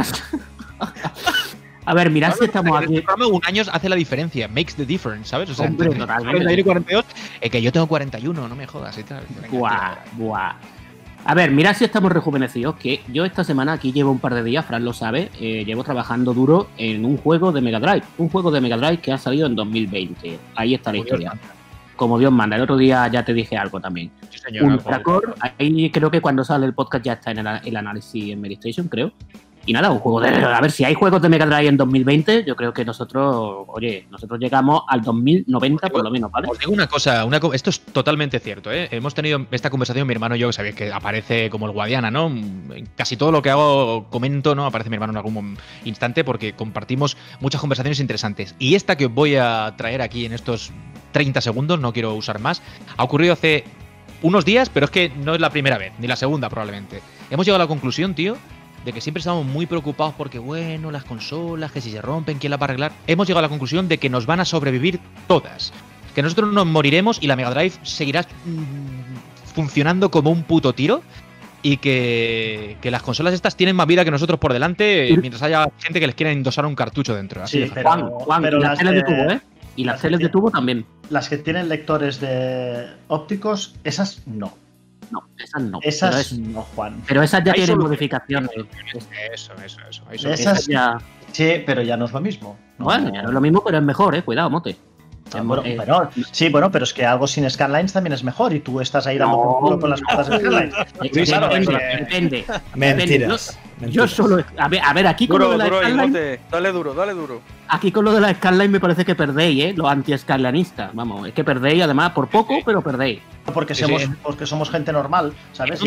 A ver, mirad si estamos aquí. Un año hace la diferencia, makes the difference, ¿sabes? O sea, Hombre, totalmente. Tiene 42, que yo tengo 41, no me jodas y tal. Buah. A ver, mirad si estamos rejuvenecidos, que yo esta semana aquí llevo un par de días, Fran lo sabe, llevo trabajando duro en un juego de Mega Drive. Un juego de Mega Drive que ha salido en 2020. Ahí está la historia. Como Dios manda. El otro día ya te dije algo también. Sí, señor. Ultracore, ahí creo que cuando sale el podcast ya está en el análisis en Medistation, creo. Y nada, un juego de... A ver, si hay juegos de Mega Drive en 2020, yo creo que nosotros llegamos al 2090 por lo menos, ¿vale? Os digo una cosa, esto es totalmente cierto, ¿eh? Hemos tenido esta conversación, mi hermano y yo, que sabéis que aparece como el Guadiana, ¿no? En casi todo lo que hago comento, ¿no? Aparece mi hermano en algún instante porque compartimos muchas conversaciones interesantes. Y esta que os voy a traer aquí en estos 30 segundos, no quiero usar más, ha ocurrido hace unos días, pero es que no es la primera vez, ni la segunda probablemente. Hemos llegado a la conclusión, tío, de que siempre estamos muy preocupados porque, bueno, las consolas, que si se rompen, ¿quién las va a arreglar? Hemos llegado a la conclusión de que nos van a sobrevivir todas. Que nosotros nos moriremos y la Mega Drive seguirá funcionando como un puto tiro. Y que las consolas estas tienen más vida que nosotros por delante mientras haya gente que les quiera endosar un cartucho dentro. Así sí, pero las teles de tubo, ¿eh? Y las teles de tubo también. Las que tienen lectores de ópticos, esas no. No, esas no. Esas no, Juan. Pero esas ya tienen modificaciones. Eso. Esas ya... Sí, pero ya no es lo mismo. ¿No? Bueno, ya no es lo mismo, pero es mejor, cuidado, mote. Pero es que algo sin Skylines también es mejor y tú estás ahí dando por culo con las cosas de Skylines. Depende. Mentiras. Yo solo... A ver, aquí con lo de la Skyline... Dale duro. Aquí con lo de la Skyline me parece que perdéis, ¿eh? Los anti-Skylineistas. Vamos, es que perdéis, además, por poco, pero perdéis. Porque somos gente normal, ¿sabes?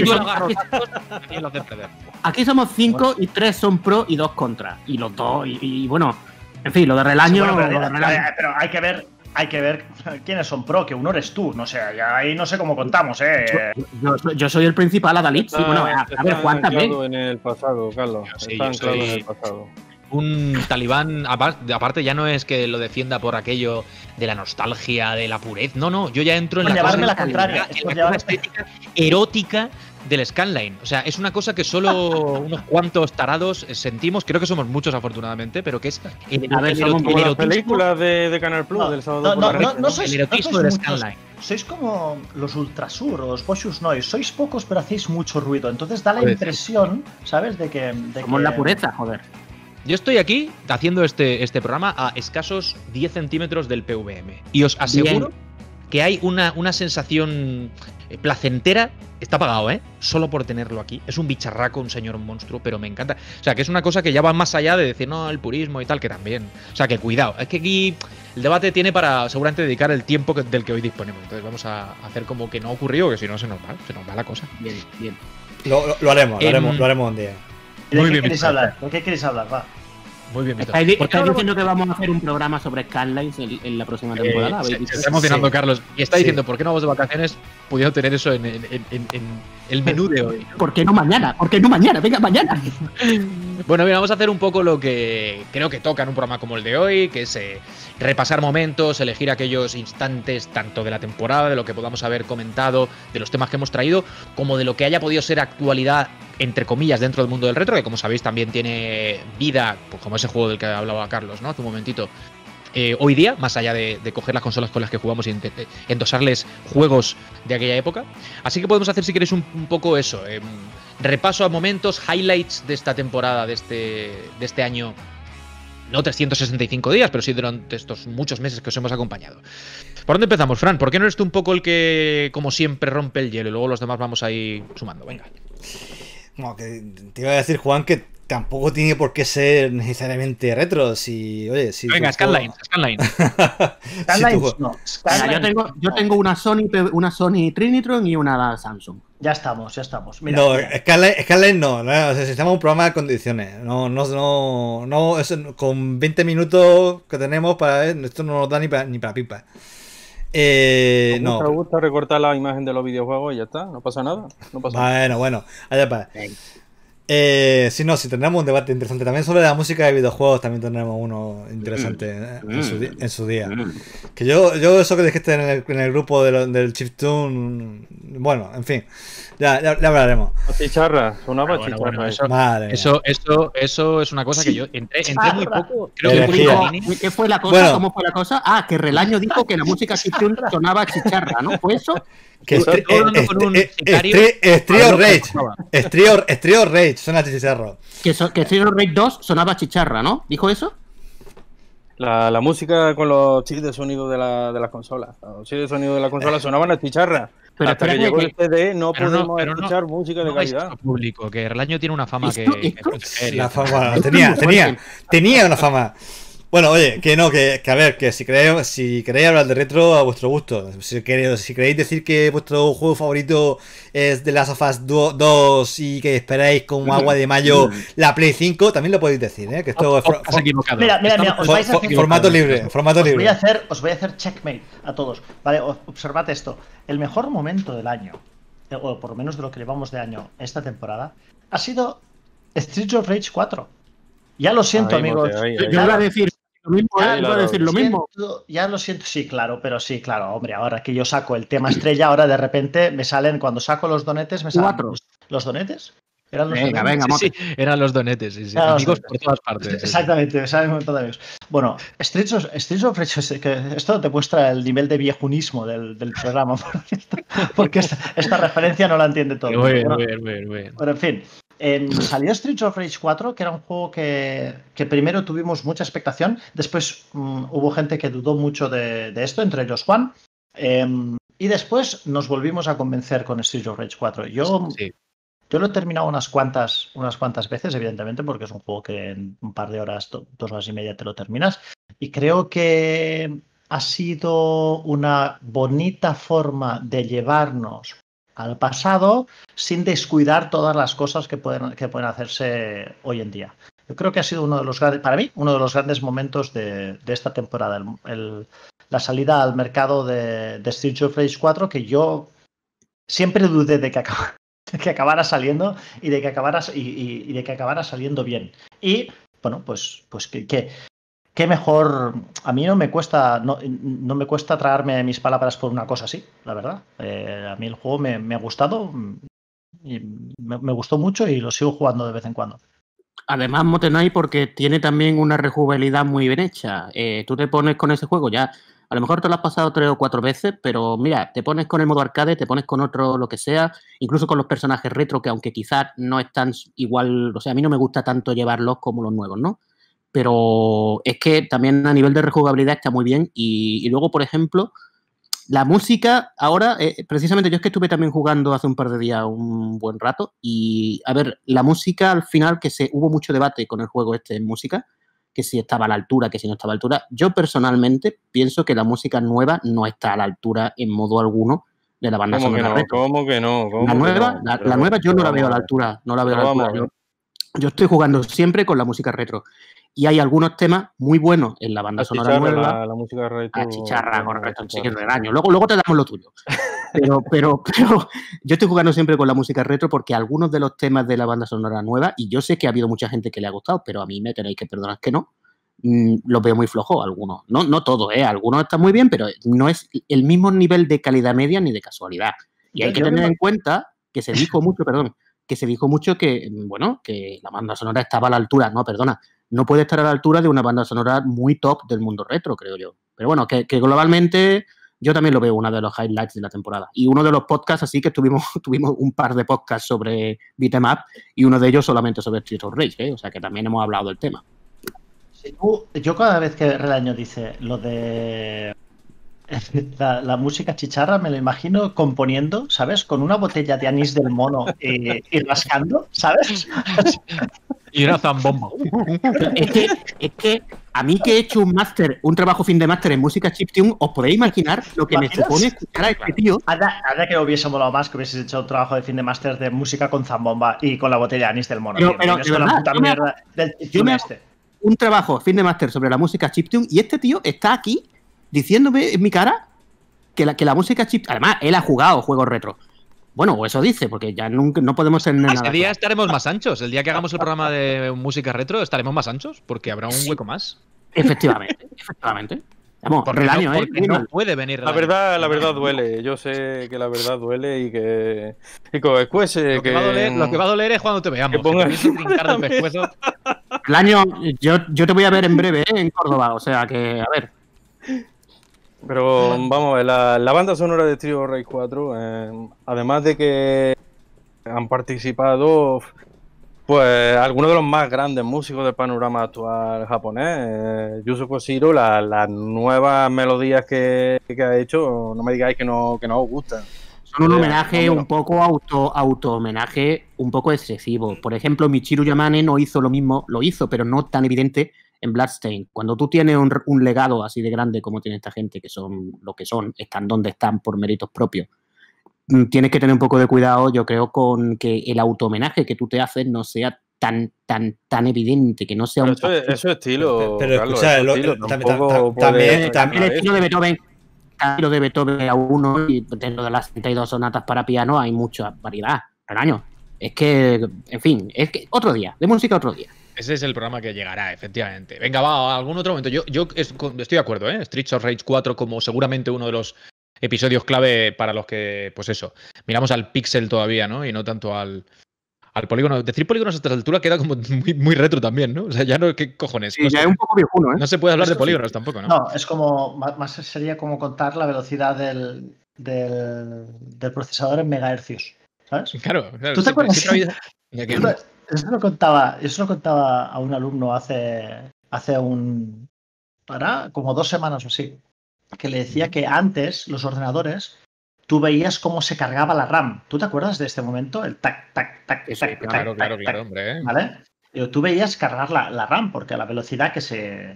Aquí somos 5 y 3 son pro y 2 contra. Y los dos, y bueno... En fin, lo de Relaño... Pero hay que ver quiénes son pro, que uno eres tú, no sé, ahí no sé cómo contamos, Yo soy el principal Adalid, sí, bueno, a ver, Juan también. En el pasado, Carlos. Está anclado en el pasado. Un talibán, aparte ya no es que lo defienda por aquello de la nostalgia, de la pureza, no, yo ya entro en la contraria, estética erótica del Skyline. O sea, es una cosa que solo unos cuantos tarados sentimos, creo que somos muchos afortunadamente, pero que es el las películas de Canal Plus del sábado no sois, el erotismo del Skyline. Sois como los Ultrasur o los Poshus Noise, sois pocos pero hacéis mucho ruido, entonces da la impresión, ¿sabes? De que somos la pureza, joder. Yo estoy aquí haciendo este programa a escasos 10 centímetros del PVM y os aseguro que hay una sensación placentera. Está pagado, solo por tenerlo aquí. Es un bicharraco, un señor monstruo, pero me encanta. O sea, que es una cosa que ya va más allá de decir, no, el purismo y tal, que también. O sea, que cuidado. Es que aquí el debate tiene para seguramente dedicar el tiempo del que hoy disponemos. Entonces vamos a hacer como que no ha ocurrido, que si no se nos va la cosa. Bien. Lo haremos un día. ¿De qué queréis hablar? ¿De qué queréis hablar? Va. Muy bien, ¿Estáis diciendo que vamos a hacer un programa sobre Skylines en la próxima temporada? Se está emocionando Carlos y está diciendo, ¿por qué no vamos de vacaciones pudiendo tener eso en el menú de hoy? ¿Por qué no mañana? Venga, mañana. Bueno, bien, vamos a hacer un poco lo que creo que toca en un programa como el de hoy, que es repasar momentos, elegir aquellos instantes tanto de la temporada, de lo que podamos haber comentado, de los temas que hemos traído, como de lo que haya podido ser actualidad, entre comillas, dentro del mundo del retro, que como sabéis también tiene vida, pues como ese juego del que hablaba Carlos, ¿no? Hace un momentito. Hoy día, más allá de coger las consolas con las que jugamos y endosarles juegos de aquella época. Así que podemos hacer, si queréis, un poco eso. Repaso a momentos, highlights de esta temporada, de este año. No 365 días, pero sí durante estos muchos meses que os hemos acompañado. ¿Por dónde empezamos, Fran? ¿Por qué no eres tú un poco el que, como siempre, rompe el hielo y luego los demás vamos a ir sumando? Venga. No, que te iba a decir, Juan, que tampoco tiene por qué ser necesariamente retro. Venga, Skyline. No. Yo tengo una Sony Trinitron y una Samsung. Ya estamos. Mira, no, Skyline no. O sea, si estamos en un programa de condiciones. No, eso, con 20 minutos que tenemos para esto no nos da ni para pipa. Me gusta recortar la imagen de los videojuegos y ya está, no pasa nada. Bueno, allá para. Sí, tendremos un debate interesante. También sobre la música de videojuegos también tendremos uno interesante en su día. Que yo eso que dijiste en el grupo del Chiptune, bueno, en fin, ya hablaremos. Chicharra, sonaba chicharra. Bueno, Madre eso es una cosa que yo entré muy poco. Creo que ¿qué fue la cosa? Bueno. ¿Cómo fue la cosa? Ah, que Relaño dijo que la música chiptune sonaba chicharra, ¿no? ¿Fue eso? que Strio Rage suena chicharro. Que Strio Rage 2 sonaba chicharra, ¿no? ¿Dijo eso? La música con los chips de sonido de las consolas. Los chips de sonido de la consola sonaban a chicharra. Pero hasta que llegó el CD no podemos escuchar música de no calidad. Es público, que Relaño tiene una fama La fama, tenía una fama. Bueno, oye, que a ver, que si queréis hablar de retro, a vuestro gusto. Si queréis decir que vuestro juego favorito es The Last of Us 2 y que esperáis como agua de mayo la Play 5, también lo podéis decir, ¿eh? Que esto es Mira, os vais a hacer formato libre. Os voy a hacer checkmate a todos. Vale, observad esto. El mejor momento del año, o por lo menos de lo que llevamos de año esta temporada, ha sido Streets of Rage 4. Ya lo siento, amigos. Yo iba a decir lo mismo, iba a decir lo mismo. Ya lo siento, sí, claro, hombre, ahora que yo saco el tema estrella, ahora de repente me salen, cuando saco los donetes, me salen los donetes. ¿Eran los donetes? Venga, sí, eran los donetes, sí. Amigos por todas partes. Exactamente, me salen un montón de amigos. Bueno, Streets of Rage, esto te muestra el nivel de viejunismo del programa, porque esta referencia no la entiende todo. Muy bien. Bueno, en fin. Salió Streets of Rage 4, que era un juego que primero tuvimos mucha expectación, después hubo gente que dudó mucho de esto, entre ellos Juan, y después nos volvimos a convencer con Streets of Rage 4. Yo lo he terminado unas cuantas veces, evidentemente, porque es un juego que en un par de horas, 2 horas y media te lo terminas, y creo que ha sido una bonita forma de llevarnos al pasado sin descuidar todas las cosas que pueden hacerse hoy en día. Yo creo que ha sido uno de los grandes momentos de esta temporada, la salida al mercado de Streets of Rage 4, que yo siempre dudé de que acabara saliendo y de que acabara saliendo bien. Y bueno, pues qué mejor. A mí no me cuesta tragarme mis palabras por una cosa así, la verdad. A mí el juego me ha gustado, y me gustó mucho y lo sigo jugando de vez en cuando. Además, Motenai, porque tiene también una rejugabilidad muy bien hecha. Tú te pones con ese juego ya. A lo mejor te lo has pasado 3 o 4 veces, pero mira, te pones con el modo arcade, te pones con otro, lo que sea, incluso con los personajes retro, que aunque quizás no están igual, o sea, a mí no me gusta tanto llevarlos como los nuevos, ¿no? Pero es que también a nivel de rejugabilidad está muy bien. Y luego, por ejemplo, la música, ahora, precisamente yo es que estuve también jugando hace un par de días un buen rato, y a ver, la música al final, hubo mucho debate con el juego en música, que si estaba a la altura, que si no estaba a la altura. Yo personalmente pienso que la música nueva no está a la altura en modo alguno de la banda sonora retro. ¿Cómo que no? La nueva yo no la veo a la altura, no la veo a la altura. Yo estoy jugando siempre con la música retro. Y hay algunos temas muy buenos en la banda sonora nueva. La música retro. Chicharra, correcto, sí que es regaño. Luego te damos lo tuyo. Pero yo estoy jugando siempre con la música retro porque algunos de los temas de la banda sonora nueva, y yo sé que ha habido mucha gente que le ha gustado, pero a mí me tenéis que perdonar que no, los veo muy flojos algunos. No todos, algunos están muy bien, pero no es el mismo nivel de calidad media ni de casualidad. Y hay que tener en cuenta que se dijo mucho que, bueno, que la banda sonora estaba a la altura. No puede estar a la altura de una banda sonora muy top del mundo retro, creo yo. Pero bueno, que globalmente yo también lo veo uno de los highlights de la temporada. Y uno de los podcasts, así que tuvimos un par de podcasts sobre Beat'em Up y uno de ellos solamente sobre Streets of Rage, o sea que también hemos hablado del tema. Sí, yo cada vez que Relaño dice lo de la música chicharra, me lo imagino componiendo, ¿sabes? Con una botella de anís del mono y rascando, ¿sabes? Y una zambomba. Es que a mí que he hecho un trabajo fin de máster en música chiptune, ¿os podéis imaginar lo que me supone escuchar a este tío? Ahora que hubiese molado más que hubieses hecho un trabajo de fin de máster de música con zambomba y con la botella de anís del mono. Pero de verdad, yo me hago un trabajo fin de máster sobre la música chiptune y este tío está aquí diciéndome en mi cara que la música chiptune... Además, él ha jugado juegos retro. Bueno, o eso dice, porque ya nunca, no podemos ser nada. Ese día estaremos más anchos. El día que hagamos el programa de música retro estaremos más anchos porque habrá un hueco más. Efectivamente, efectivamente. Vamos, Porque Relaño, porque no puede venir La verdad duele. Yo sé que la verdad duele y que después lo que va a doler es cuando te veamos. Que pongas trincar del pescuezo. Relaño, yo te voy a ver en breve, en Córdoba, o sea que, a ver. Pero vamos, la banda sonora de Streets of Rage 4, además de que han participado pues algunos de los más grandes músicos del panorama actual japonés, Yuzo Koshiro, las nuevas melodías que ha hecho, no me digáis que no os gustan. Son un homenaje un poco auto-homenaje un poco excesivo. Por ejemplo, Michiru Yamane no hizo lo mismo, lo hizo, pero no tan evidente en Bloodstained. Cuando tú tienes un legado así de grande como tiene esta gente, que son lo que son, están donde están por méritos propios, tienes que tener un poco de cuidado, yo creo, con que el auto-homenaje que tú te haces no sea tan evidente, que no sea pero un... Eso es estilo, pero Carlos, escucha, también el estilo de Beethoven, lo de Beethoven a uno, y dentro de las 32 sonatas para piano hay mucha variedad. Relaño. Es que, en fin, es que otro día, de música otro día. Ese es el programa que llegará, efectivamente. Venga, va, a algún otro momento. Yo estoy de acuerdo, ¿eh? Streets of Rage 4 como seguramente uno de los episodios clave para los que, pues eso, miramos al pixel todavía, ¿no? Y no tanto al polígono. Decir polígonos a esta altura queda como muy retro también, ¿no? O sea, ya no, ¿qué cojones? Sí, ya es un poco viejuno, ¿eh? No se puede hablar de polígonos tampoco, ¿no? No, es como, más sería como contar la velocidad del procesador en megahercios, ¿sabes? Claro. ¿Tú te acuerdas? Eso lo contaba a un alumno hace como 2 semanas o así, que le decía que antes los ordenadores tú veías cómo se cargaba la RAM. ¿Tú te acuerdas de este momento? El tac, tac, tac, sí, tac, claro, tac, claro, hombre. ¿Vale? Pero tú veías cargar la RAM, porque a la velocidad que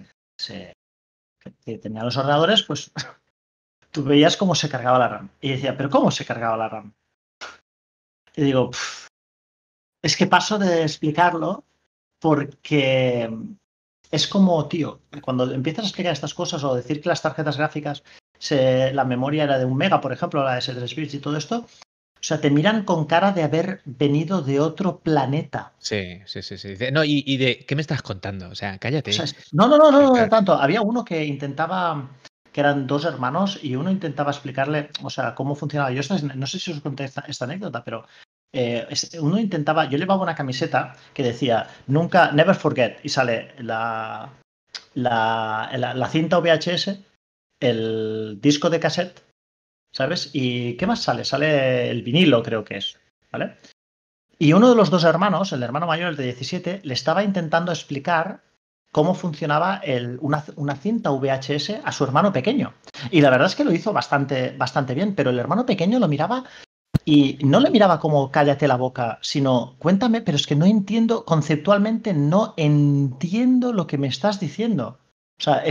que tenían los ordenadores, pues tú veías cómo se cargaba la RAM. Y decía, ¿pero cómo se cargaba la RAM? Y digo, es que paso de explicarlo porque es como, tío, cuando empiezas a explicar estas cosas o decir que las tarjetas gráficas, la memoria era de 1 mega, por ejemplo, la de S3 bits y todo esto, o sea, te miran con cara de haber venido de otro planeta. Sí. No, y de ¿qué me estás contando? O sea, cállate. O sea, no tanto. Había uno que intentaba, que eran 2 hermanos, y uno intentaba explicarle, o sea, cómo funcionaba. Yo no sé si os conté esta anécdota, pero uno intentaba, yo llevaba una camiseta que decía, never forget, y sale la cinta VHS, el disco de cassette, ¿sabes? ¿Y qué más sale? Sale el vinilo, creo que es, ¿vale? Y uno de los 2 hermanos, el hermano mayor, el de 17, le estaba intentando explicar cómo funcionaba una cinta VHS a su hermano pequeño. Y la verdad es que lo hizo bastante bien, pero el hermano pequeño lo miraba y no le miraba como cállate la boca, sino cuéntame, pero es que no entiendo, conceptualmente no entiendo lo que me estás diciendo. O sea,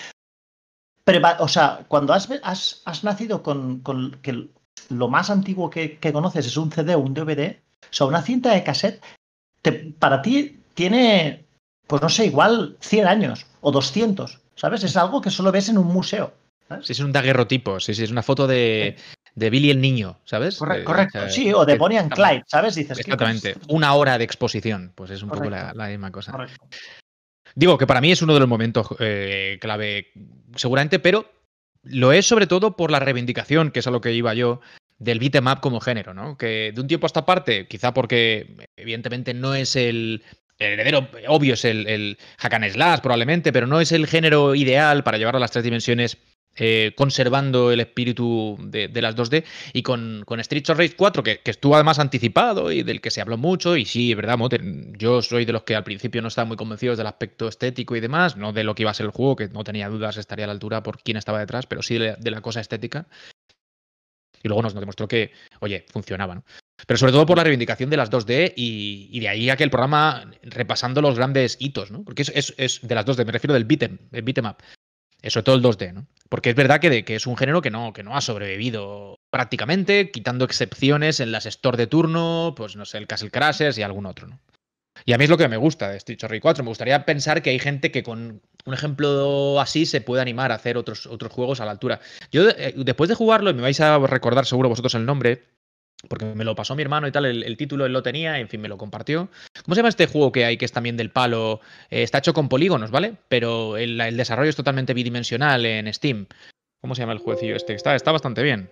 cuando has nacido con que lo más antiguo que conoces es un CD o un DVD, o sea, una cinta de cassette, para ti tiene, pues no sé, igual 100 años o 200, ¿sabes? Es algo que solo ves en un museo, ¿sabes? Sí, es un daguerrotipo, sí, es una foto de Billy el niño, ¿sabes? Correcto, sí, o de Bonnie and Clyde, ¿sabes? Dices, exactamente, 1 hora de exposición, pues es un poco la misma cosa. Correcto. Digo que para mí es uno de los momentos clave, seguramente, pero lo es sobre todo por la reivindicación, que es a lo que iba yo, del beat'em up como género, ¿no? Que de un tiempo a esta parte, quizá porque evidentemente no es el heredero, obvio es el hack and slash probablemente, pero no es el género ideal para llevarlo a las 3 dimensiones, conservando el espíritu de las 2D, y con Streets of Rage 4, que estuvo además anticipado y del que se habló mucho, y sí, es verdad, Moter, yo soy de los que al principio no estaban muy convencidos del aspecto estético y demás, no de lo que iba a ser el juego, que no tenía dudas, estaría a la altura por quién estaba detrás, pero sí de la cosa estética. Y luego nos demostró que, oye, funcionaba, ¿no? Pero sobre todo por la reivindicación de las 2D y de ahí a que el programa, repasando los grandes hitos, ¿no? Porque es de las 2D, me refiero del beat'em up. Sobre todo el 2D, ¿no? Porque es verdad que es un género que no ha sobrevivido prácticamente, quitando excepciones en las store de turno, pues no sé, el Castle Crashers y algún otro, ¿no? Y a mí es lo que me gusta de Streets of Rage 4. Me gustaría pensar que hay gente que con un ejemplo así se puede animar a hacer otros juegos a la altura. Yo, después de jugarlo, y me vais a recordar seguro vosotros el nombre, porque me lo pasó mi hermano y tal, el título él lo tenía, en fin, me lo compartió. ¿Cómo se llama este juego que hay, que es también del palo? Está hecho con polígonos, ¿vale? Pero el desarrollo es totalmente bidimensional en Steam. ¿Cómo se llama el jueguecillo este? Está bastante bien,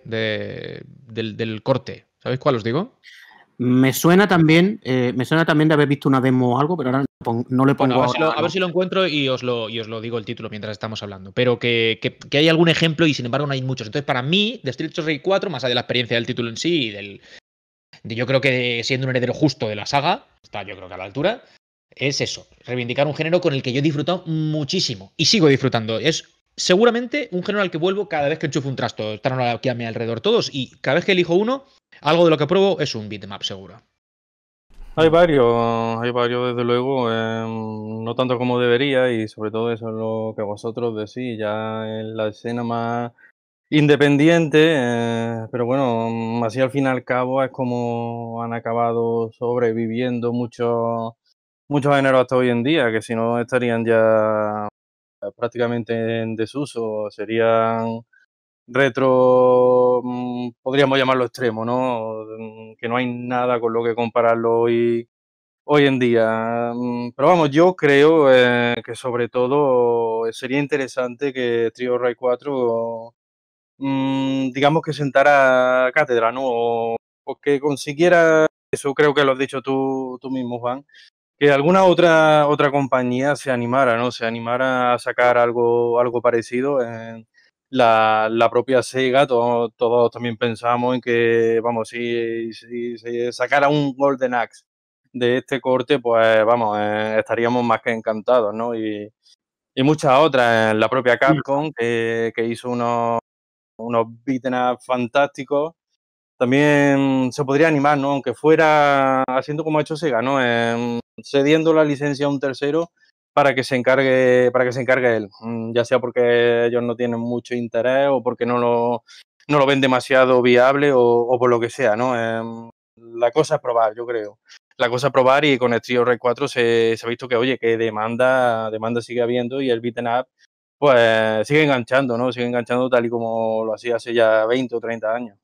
del corte. ¿Sabéis cuál os digo? Me suena también de haber visto una demo o algo, pero ahora no le pongo. Bueno, a ver si lo encuentro y os lo digo el título mientras estamos hablando. Pero que hay algún ejemplo y sin embargo no hay muchos. Entonces, para mí, de Streets of Rage 4, más allá de la experiencia del título en sí y yo creo que siendo un heredero justo de la saga, está yo creo que a la altura, es eso, reivindicar un género con el que yo he disfrutado muchísimo y sigo disfrutando. Es seguramente un género al que vuelvo cada vez que enchufo un trasto. Están aquí a mi alrededor todos y cada vez que elijo uno, algo de lo que pruebo es un beatmap seguro. Hay varios desde luego, no tanto como debería y sobre todo eso es lo que vosotros decís, ya en la escena más independiente, pero bueno, así al fin y al cabo es como han acabado sobreviviendo muchos géneros hasta hoy en día, que si no estarían ya prácticamente en desuso, serían retro, podríamos llamarlo extremo, ¿no? Que no hay nada con lo que compararlo hoy en día. Pero vamos, yo creo que sobre todo sería interesante que Trio Ray 4, digamos que sentara cátedra, ¿no? O que consiguiera, eso creo que lo has dicho tú mismo, Juan, que alguna otra compañía se animara, ¿no? Se animara a sacar algo parecido. La propia Sega, todos también pensamos en que, vamos, si se sacara un Golden Axe de este corte, pues vamos, estaríamos más que encantados, ¿no? Y muchas otras, la propia Capcom, que hizo unos beat'em up fantásticos, también se podría animar, ¿no? Aunque fuera haciendo como ha hecho Sega, ¿no? Cediendo la licencia a un tercero para que se encargue él, ya sea porque ellos no tienen mucho interés o porque no lo ven demasiado viable o por lo que sea, ¿no? La cosa es probar, yo creo. La cosa es probar y con el Trio Red 4 se ha visto que, oye, que demanda sigue habiendo y el beat'em up pues sigue enganchando, ¿no? Sigue enganchando tal y como lo hacía hace ya 20 o 30 años.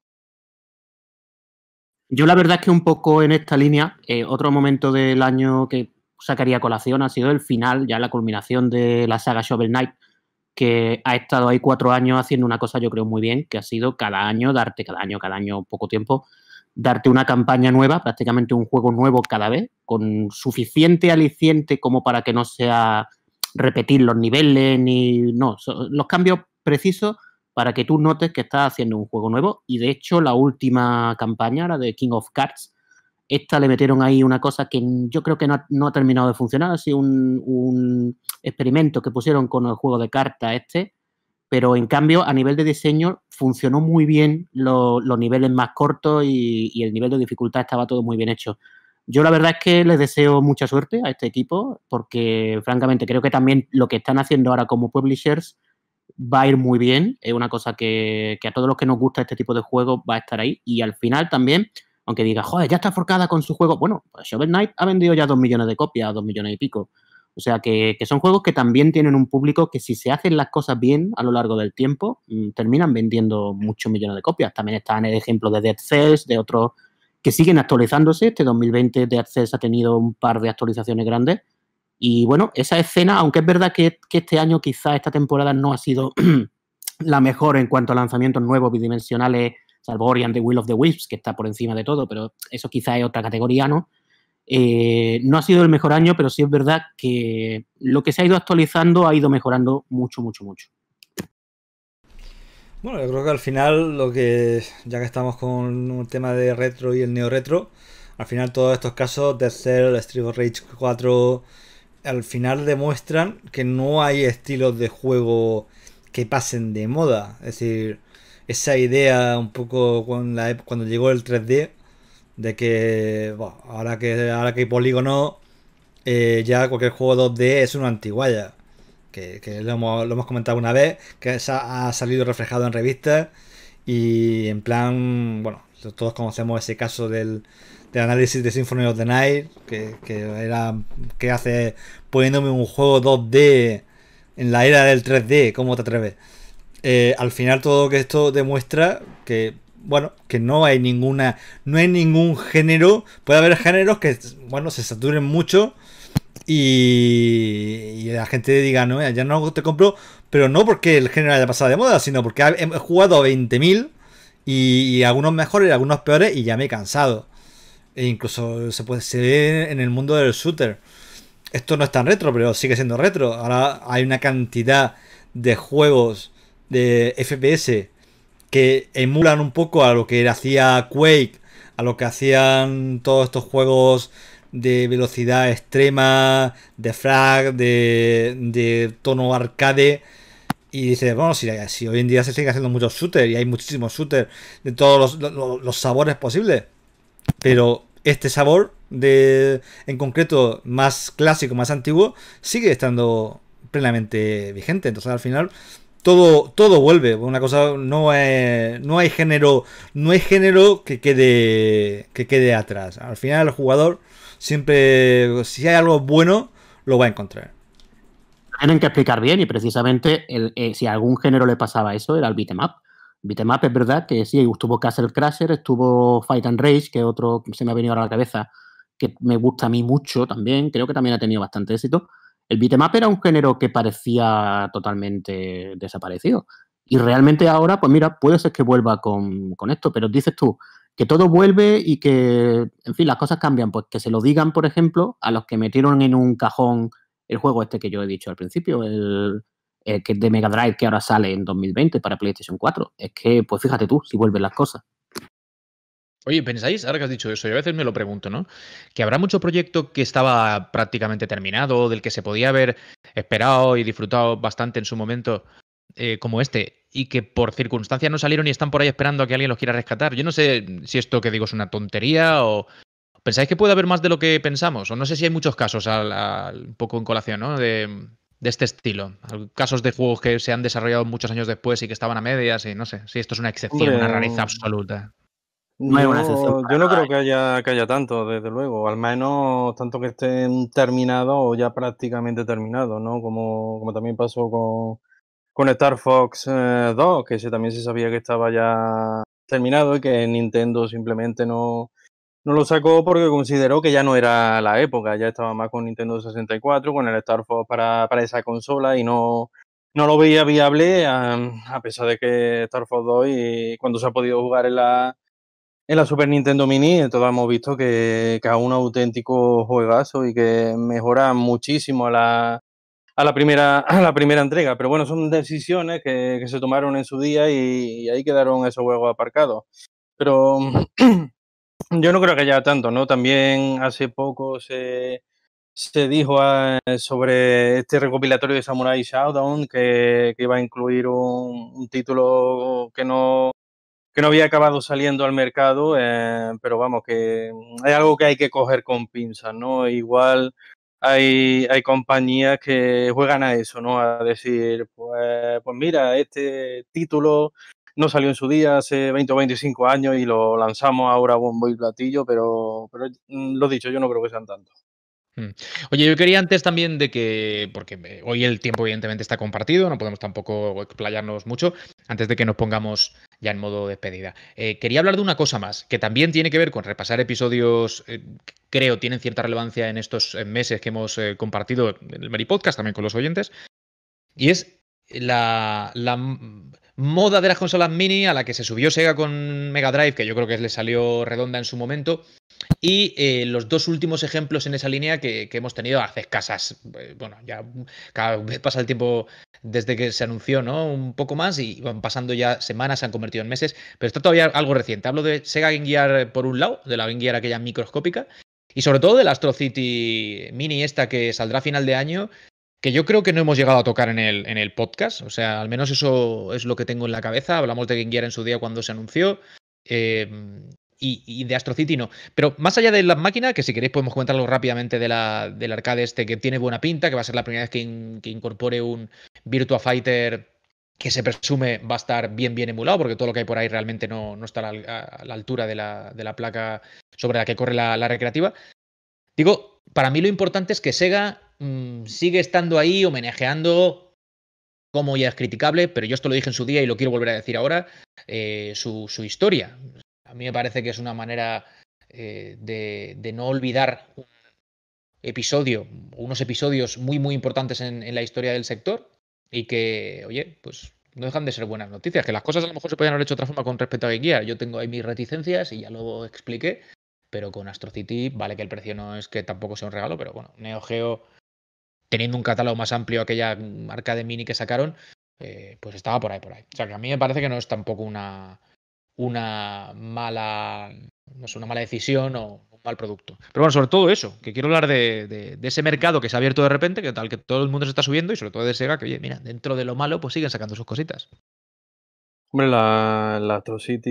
Yo la verdad es que un poco en esta línea, otro momento del año que sacaría a colación ha sido el final, ya la culminación de la saga Shovel Knight, que ha estado ahí 4 años haciendo una cosa yo creo muy bien, que ha sido cada año, poco tiempo, darte una campaña nueva, prácticamente un juego nuevo cada vez, con suficiente aliciente como para que no sea repetir los niveles, los cambios precisos para que tú notes que estás haciendo un juego nuevo. Y de hecho la última campaña, la de King of Cards, esta le metieron ahí una cosa que yo creo que no ha terminado de funcionar, ha sido un experimento que pusieron con el juego de cartas pero en cambio a nivel de diseño funcionó muy bien los niveles más cortos y el nivel de dificultad estaba todo muy bien hecho. Yo la verdad es que les deseo mucha suerte a este equipo porque francamente creo que también lo que están haciendo ahora como publishers va a ir muy bien, es una cosa que a todos los que nos gusta este tipo de juegos va a estar ahí y al final también, aunque diga, joder, ya está forcada con su juego, bueno, pues Shovel Knight ha vendido ya 2 millones de copias, 2 millones y pico, o sea que son juegos que también tienen un público que si se hacen las cosas bien a lo largo del tiempo, terminan vendiendo muchos millones de copias. También están el ejemplo de Dead Cells, de otros que siguen actualizándose. Este 2020 Dead Cells ha tenido un par de actualizaciones grandes. Y bueno, esa escena, aunque es verdad que este año quizá esta temporada no ha sido la mejor en cuanto a lanzamientos nuevos bidimensionales, salvo Ori and the Will of the Wisps, que está por encima de todo, pero eso quizá es otra categoría, ¿no? No ha sido el mejor año, pero sí es verdad que lo que se ha ido actualizando ha ido mejorando mucho, mucho, mucho. Bueno, yo creo que al final ya que estamos con el tema de retro y el neo-retro, al final todos estos casos, Dead Cells, Streets of Rage 4, al final demuestran que no hay estilos de juego que pasen de moda. Es decir, esa idea un poco cuando llegó el 3D, de que bueno, ahora que hay polígono, ya cualquier juego 2D es una antigualla. Que lo hemos comentado una vez, que ha salido reflejado en revistas y en plan, bueno, todos conocemos ese caso del análisis de Symphony of the Night, que hace poniéndome un juego 2D en la era del 3D, ¿cómo te atreves? Al final todo que esto demuestra que bueno, que no hay ningún género. Puede haber géneros que, bueno, se saturen mucho y la gente diga, no, ya no te compro, pero no porque el género haya pasado de moda, sino porque he jugado a 20.000 y algunos mejores y algunos peores y ya me he cansado. E incluso se ve en el mundo del shooter. Esto no es tan retro, pero sigue siendo retro. Ahora hay una cantidad de juegos de FPS que emulan un poco a lo que hacía Quake, a lo que hacían todos estos juegos de velocidad extrema, de frag, de tono arcade. Y dices, bueno, si hoy en día se sigue haciendo muchos shooters y hay muchísimos shooters de todos los sabores posibles, pero este sabor en concreto más clásico, más antiguo, sigue estando plenamente vigente. Entonces al final todo vuelve. Una cosa, no hay género que quede atrás. Al final el jugador siempre, si hay algo bueno, lo va a encontrar. Tienen que explicar bien y precisamente si a algún género le pasaba eso era el beat'em up. Beat'em up es verdad que sí, estuvo Castle Crasher, estuvo Fight and Rage, que otro se me ha venido ahora a la cabeza, que me gusta a mí mucho también, creo que también ha tenido bastante éxito. El beat'em up era un género que parecía totalmente desaparecido. Y realmente ahora, pues mira, puede ser que vuelva con esto, pero dices tú que todo vuelve y que, en fin, las cosas cambian. Pues que se lo digan, por ejemplo, a los que metieron en un cajón el juego este que yo he dicho al principio, el que es de Mega Drive, que ahora sale en 2020 para PlayStation 4. Es que, pues fíjate tú, si vuelven las cosas. Oye, ¿pensáis, ahora que has dicho eso, y a veces me lo pregunto, ¿no? Que habrá mucho proyecto que estaba prácticamente terminado, del que se podía haber esperado y disfrutado bastante en su momento, como este, y que por circunstancias no salieron y están por ahí esperando a que alguien los quiera rescatar. Yo no sé si esto que digo es una tontería o... ¿Pensáis que puede haber más de lo que pensamos? O no sé si hay muchos casos, un poco en colación, ¿no? De este estilo. Casos de juegos que se han desarrollado muchos años después y que estaban a medias y no sé si esto es una excepción, una rareza absoluta. No hay una excepción para Yo no nada. creo que haya tanto, desde luego. Al menos tanto que estén terminados o ya prácticamente terminados, ¿no? Como también pasó con Star Fox 2, que también se sabía que estaba ya terminado y que Nintendo simplemente no lo sacó porque consideró que ya no era la época, ya estaba más con Nintendo 64, con el Star Fox para esa consola y no lo veía viable, a pesar de que Star Fox 2 y cuando se ha podido jugar en la Super Nintendo Mini, todos hemos visto que es un auténtico juegazo y que mejora muchísimo a la primera entrega. Pero bueno, son decisiones que se tomaron en su día y ahí quedaron esos juegos aparcados. Pero yo no creo que haya tanto, ¿no? También hace poco se dijo sobre este recopilatorio de Samurai Shodown que iba a incluir un título que no había acabado saliendo al mercado, pero vamos, que es algo que hay que coger con pinzas, ¿no? Igual hay compañías que juegan a eso, ¿no? A decir, pues mira, este título no salió en su día hace 20 o 25 años y lo lanzamos ahora a bombo y platillo, pero lo dicho, yo no creo que sean tantos. Oye, yo quería antes también de que, porque hoy el tiempo evidentemente está compartido, no podemos tampoco explayarnos mucho, antes de que nos pongamos ya en modo despedida. Quería hablar de una cosa más, que también tiene que ver con repasar episodios, creo, tienen cierta relevancia en estos meses que hemos compartido en el Meri Podcast, también con los oyentes, y es la moda de las consolas mini a la que se subió Sega con Mega Drive, que yo creo que le salió redonda en su momento, y los dos últimos ejemplos en esa línea que hemos tenido hace escasas, bueno, ya cada vez pasa el tiempo desde que se anunció, ¿no? Un poco más y van pasando ya semanas, se han convertido en meses, pero está todavía algo reciente. Hablo de Sega Game Gear por un lado, de la Game Gear aquella microscópica, y sobre todo de la Astro City Mini esta que saldrá a final de año, que yo creo que no hemos llegado a tocar en el podcast, o sea, al menos eso es lo que tengo en la cabeza. Hablamos de Game Gear en su día cuando se anunció, y de Astro City no. Pero más allá de la máquina, que si queréis podemos comentarlo rápidamente del arcade este, que tiene buena pinta, que va a ser la primera vez que incorpore un Virtua Fighter que se presume va a estar bien emulado, porque todo lo que hay por ahí realmente no está a la altura de la placa sobre la que corre la recreativa. Digo, para mí lo importante es que Sega sigue estando ahí homenajeando cómo ya es criticable, pero yo esto lo dije en su día y lo quiero volver a decir ahora, su historia. A mí me parece que es una manera de no olvidar un episodio, unos episodios muy, muy importantes en la historia del sector y que, oye, pues no dejan de ser buenas noticias, que las cosas a lo mejor se podían haber hecho de otra forma con respecto a Game Gear. Yo tengo ahí mis reticencias y ya lo expliqué, pero con Astro City vale que el precio no es que tampoco sea un regalo, pero bueno, Neo Geo, teniendo un catálogo más amplio, aquella marca de mini que sacaron, pues estaba por ahí. O sea que a mí me parece que no es tampoco una mala, no sé, una mala decisión o un mal producto. Pero bueno, sobre todo eso, que quiero hablar de ese mercado que se ha abierto de repente, que tal que todo el mundo se está subiendo, y sobre todo de Sega, que oye, mira, dentro de lo malo, pues siguen sacando sus cositas. Hombre, la Astro City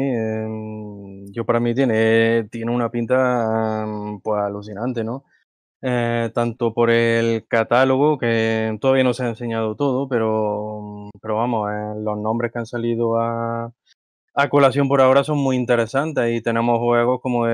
Mini, yo para mí tiene una pinta pues alucinante, ¿no? Tanto por el catálogo, que todavía no se ha enseñado todo, pero vamos, los nombres que han salido a colación por ahora son muy interesantes y tenemos juegos como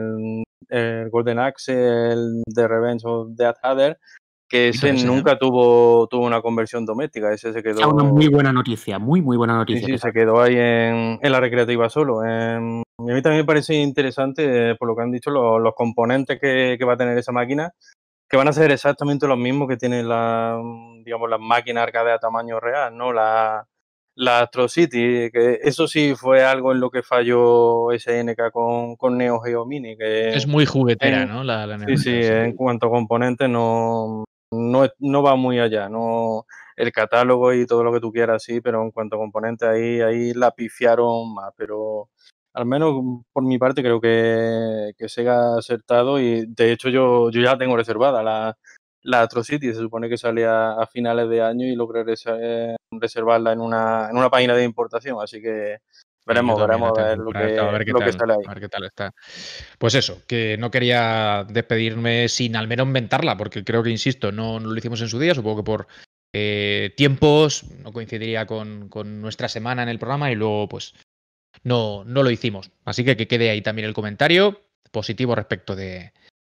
el Golden Axe, el The Revenge of the Death Adder, que ese nunca tuvo una conversión doméstica, ese se quedó... Es una muy buena noticia, muy buena noticia. Sí, se quedó ahí en la recreativa solo. Y a mí también me parece interesante, por lo que han dicho, los componentes que va a tener esa máquina, que van a ser exactamente los mismos que tienen digamos, las máquinas arcade a tamaño real, ¿no? La Astro City, que eso sí fue algo en lo que falló SNK con Neo Geo Mini. Que es muy juguetera, ¿no? La Neo Geo, sí, en cuanto a componentes no va muy allá, no el catálogo y todo lo que tú quieras, sí, pero en cuanto a componentes ahí la pifiaron más, pero al menos por mi parte creo que Sega ha acertado y de hecho yo ya tengo reservada la Astro City, se supone que sale a finales de año y logré reservarla en una página de importación, así que veremos a ver lo que sale ahí. A ver qué tal está. Pues eso, que no quería despedirme sin al menos mentarla, porque creo que, insisto, no lo hicimos en su día, supongo que por tiempos no coincidiría con nuestra semana en el programa y luego pues no lo hicimos. Así que quede ahí también el comentario positivo respecto de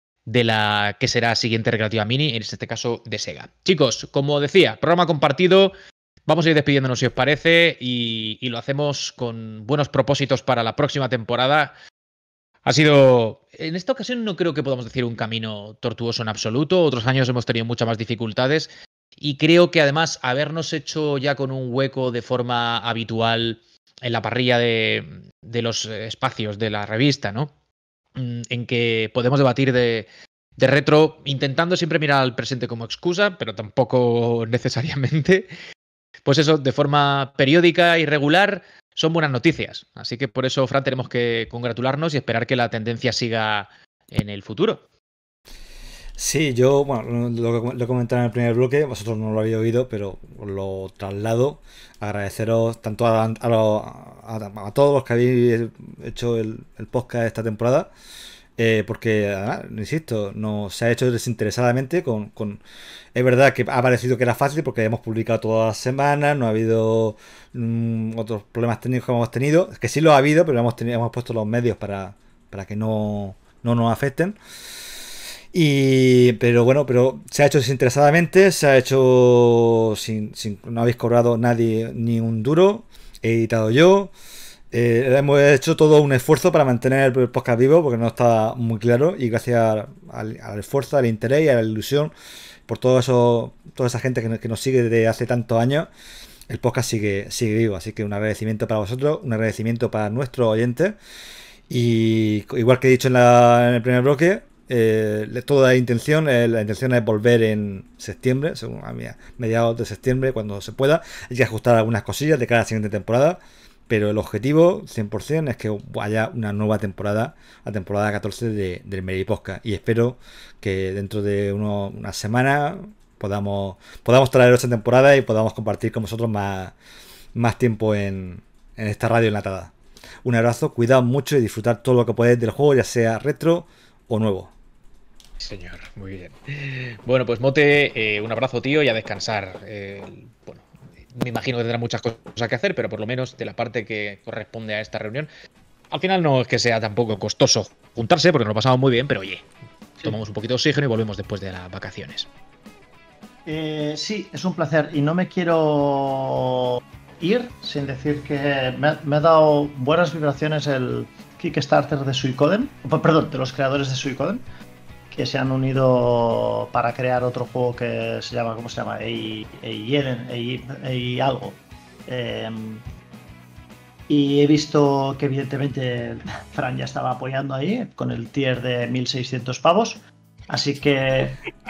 la que será siguiente recreativa mini, en este caso de Sega. Chicos, como decía, programa compartido. Vamos a ir despidiéndonos si os parece y lo hacemos con buenos propósitos para la próxima temporada. Ha sido, en esta ocasión no creo que podamos decir un camino tortuoso en absoluto. Otros años hemos tenido muchas más dificultades y creo que además habernos hecho ya con un hueco de forma habitual en la parrilla de los espacios de la revista, ¿no? En que podemos debatir de retro, intentando siempre mirar al presente como excusa, pero tampoco necesariamente. Pues eso, de forma periódica y regular, son buenas noticias. Así que por eso, Fran, tenemos que congratularnos y esperar que la tendencia siga en el futuro. Sí, yo, bueno, lo comenté en el primer bloque, vosotros no lo habéis oído, pero os lo traslado. Agradeceros tanto a todos los que habéis hecho el podcast esta temporada, porque, además, insisto, no se ha hecho desinteresadamente. Es verdad que ha parecido que era fácil porque hemos publicado todas las semanas, no ha habido otros problemas técnicos que hemos tenido, que sí lo ha habido, pero hemos puesto los medios para que no nos afecten. Pero bueno, se ha hecho desinteresadamente, se ha hecho no habéis cobrado nadie ni un duro, he editado yo. Hemos hecho todo un esfuerzo para mantener el podcast vivo porque no estaba muy claro, y gracias al esfuerzo, al interés y a la ilusión por toda esa gente que nos sigue desde hace tantos años, el podcast sigue vivo. Así que un agradecimiento para vosotros, un agradecimiento para nuestros oyentes, y igual que he dicho en el primer bloque, toda la intención es volver en septiembre, según a mediados de septiembre, cuando se pueda. Hay que ajustar algunas cosillas de cara a la siguiente temporada, pero el objetivo 100% es que haya una nueva temporada, la temporada 14 del Meri Podcast, y espero que dentro de unas semanas podamos traer esta temporada y podamos compartir con vosotros más tiempo en esta radio enlatada. Un abrazo, cuidaos mucho y disfrutar todo lo que podáis del juego, ya sea retro o nuevo. Señor, muy bien. Bueno, pues Mote, un abrazo, tío, y a descansar. Bueno, me imagino que tendrá muchas cosas que hacer, pero por lo menos de la parte que corresponde a esta reunión. Al final no es que sea tampoco costoso juntarse, porque nos lo pasamos muy bien, pero oye, tomamos un poquito de oxígeno y volvemos después de las vacaciones. Sí, es un placer y no me quiero ir sin decir que me ha dado buenas vibraciones el Kickstarter de Suicoden, perdón, de los creadores de Suicoden, que se han unido para crear otro juego que se llama, ¿cómo se llama? Ei algo. Y he visto que evidentemente Fran ya estaba apoyando ahí con el tier de 1.600 pavos, así que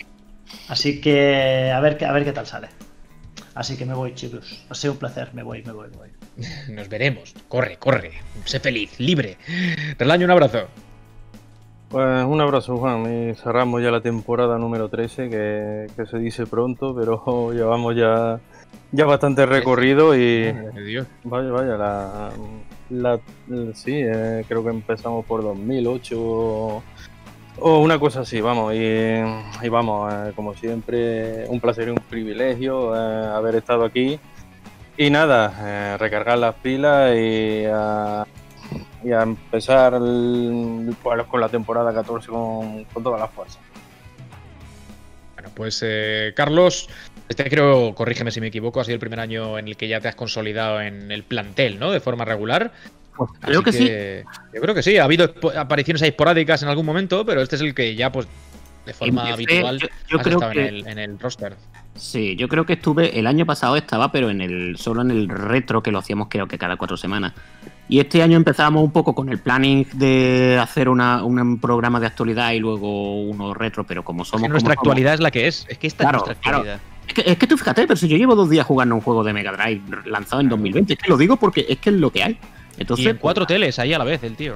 a ver qué tal sale. Así que me voy, chicos. Ha sido un placer, me voy. Nos veremos. Corre. Sé feliz, libre. Relaño, un abrazo. Pues un abrazo, Juan. Y cerramos ya la temporada número 13, que se dice pronto, pero llevamos ya bastante recorrido y... Dios. Vaya, sí, creo que empezamos por 2008 o una cosa así, vamos. Y vamos, como siempre, un placer y un privilegio haber estado aquí. Y nada, recargar las pilas y a empezar con la temporada 14 con todas las fuerzas. Bueno, pues Carlos, creo, corrígeme si me equivoco, ha sido el primer año en el que ya te has consolidado en el plantel, ¿no? De forma regular. Pues creo que sí. Yo creo que sí, ha habido apariciones esporádicas en algún momento, pero este es el que ya, pues, de forma habitual yo has creo estado que... en el roster. Sí, yo creo que el año pasado estaba, pero solo en el retro, que lo hacíamos creo que cada 4 semanas. Y este año empezábamos un poco con el planning de hacer un programa de actualidad y luego uno retro, pero como somos... nuestra actualidad es la que es que esta es nuestra actualidad. Es que tú fíjate, pero si yo llevo 2 días jugando un juego de Mega Drive lanzado en 2020, es que lo digo porque es que es lo que hay. Entonces, y en 4 teles ahí a la vez el tío.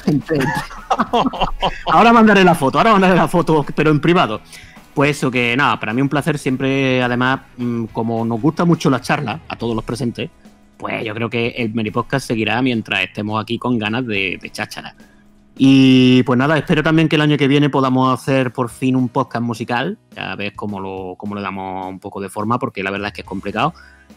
Ahora mandaré la foto, pero en privado. Pues eso, que nada, para mí un placer siempre, además, como nos gusta mucho la charla a todos los presentes, pues yo creo que el Meripodcast seguirá mientras estemos aquí con ganas de cháchara. Y pues nada, espero también que el año que viene podamos hacer por fin un podcast musical, a ver cómo le damos un poco de forma, porque la verdad es que es complicado.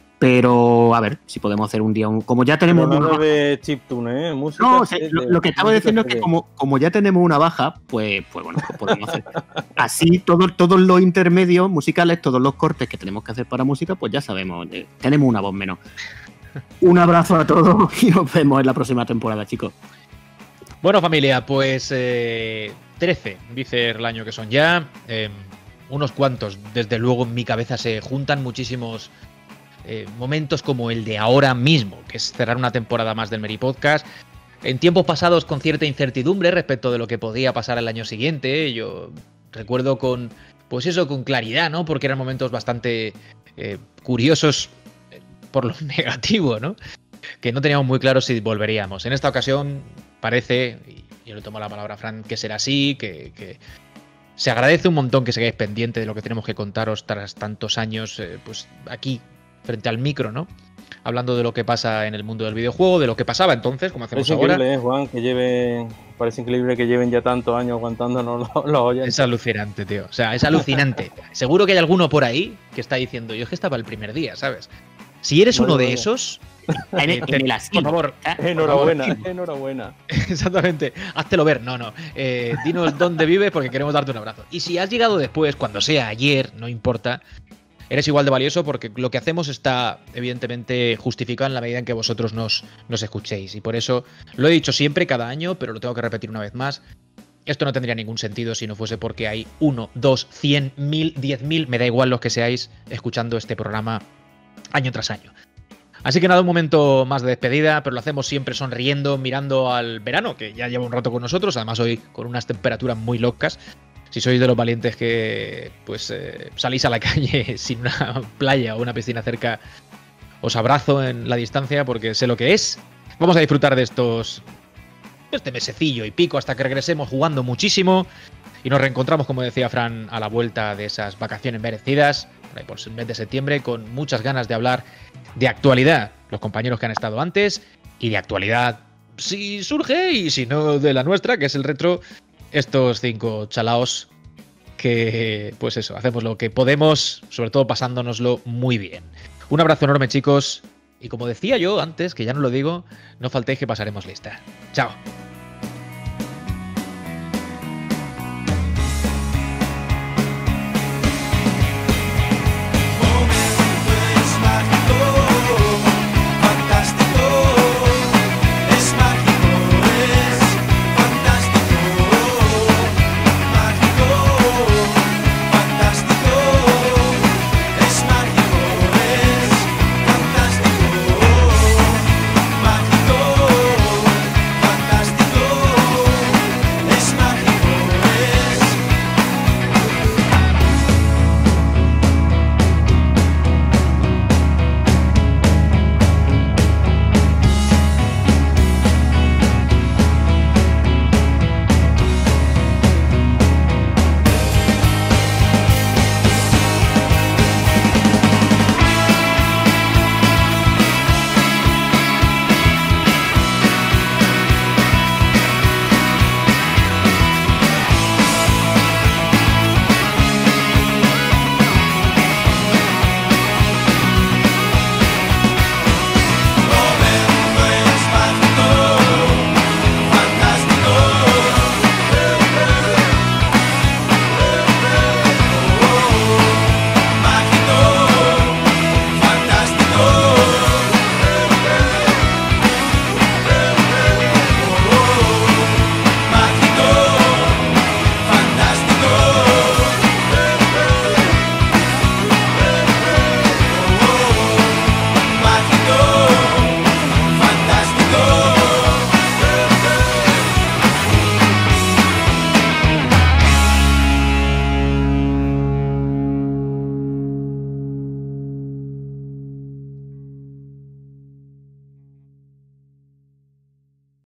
Pero a ver si podemos hacer un día como ya tenemos una de chiptune, música. No, lo que estaba diciendo es que como ya tenemos una baja, pues bueno, pues podemos hacer así todos los intermedios musicales, todos los cortes que tenemos que hacer para música, pues ya sabemos, tenemos una voz menos. Un abrazo a todos y nos vemos en la próxima temporada, chicos. Bueno, familia, pues 13, dice Erlaño que son ya. Unos cuantos, desde luego en mi cabeza se juntan muchísimos momentos como el de ahora mismo, que es cerrar una temporada más del Meripodcast. En tiempos pasados con cierta incertidumbre respecto de lo que podía pasar el año siguiente. Yo recuerdo con claridad, ¿no? Porque eran momentos bastante curiosos por lo negativo, ¿no? Que no teníamos muy claro si volveríamos. En esta ocasión parece, y yo le tomo la palabra a Fran, que será así, que se agradece un montón que seáis pendientes de lo que tenemos que contaros tras tantos años, pues aquí, frente al micro, ¿no? Hablando de lo que pasa en el mundo del videojuego, de lo que pasaba entonces, como hacemos ahora. Es increíble, Juan, parece increíble que lleven ya tantos años aguantándonos los oyentes. Es alucinante, tío. O sea, es alucinante. Seguro que hay alguno por ahí que está diciendo, yo es que estaba el primer día, ¿sabes? Si eres uno de esos, por favor, enhorabuena. Exactamente, háztelo ver. No. Dinos dónde vives porque queremos darte un abrazo. Y si has llegado después, cuando sea ayer, no importa, eres igual de valioso porque lo que hacemos está evidentemente justificado en la medida en que vosotros nos escuchéis. Y por eso lo he dicho siempre, cada año, pero lo tengo que repetir una vez más. Esto no tendría ningún sentido si no fuese porque hay 1, 2, 100, 1000, 10.000, me da igual los que seáis escuchando este programa año tras año. Así que nada, un momento más de despedida, pero lo hacemos siempre sonriendo, mirando al verano, que ya lleva un rato con nosotros, además hoy con unas temperaturas muy locas. Si sois de los valientes que pues salís a la calle sin una playa o una piscina cerca, os abrazo en la distancia porque sé lo que es. Vamos a disfrutar de este mesecillo y pico hasta que regresemos jugando muchísimo y nos reencontramos, como decía Fran, a la vuelta de esas vacaciones merecidas, por el mes de septiembre, con muchas ganas de hablar de actualidad, los compañeros que han estado antes, y de actualidad si surge y si no de la nuestra, que es el retro. Estos 5 chalaos que, pues eso, hacemos lo que podemos, sobre todo pasándonoslo muy bien. Un abrazo enorme, chicos, y como decía yo antes, que ya no lo digo, no faltéis que pasaremos lista. Chao.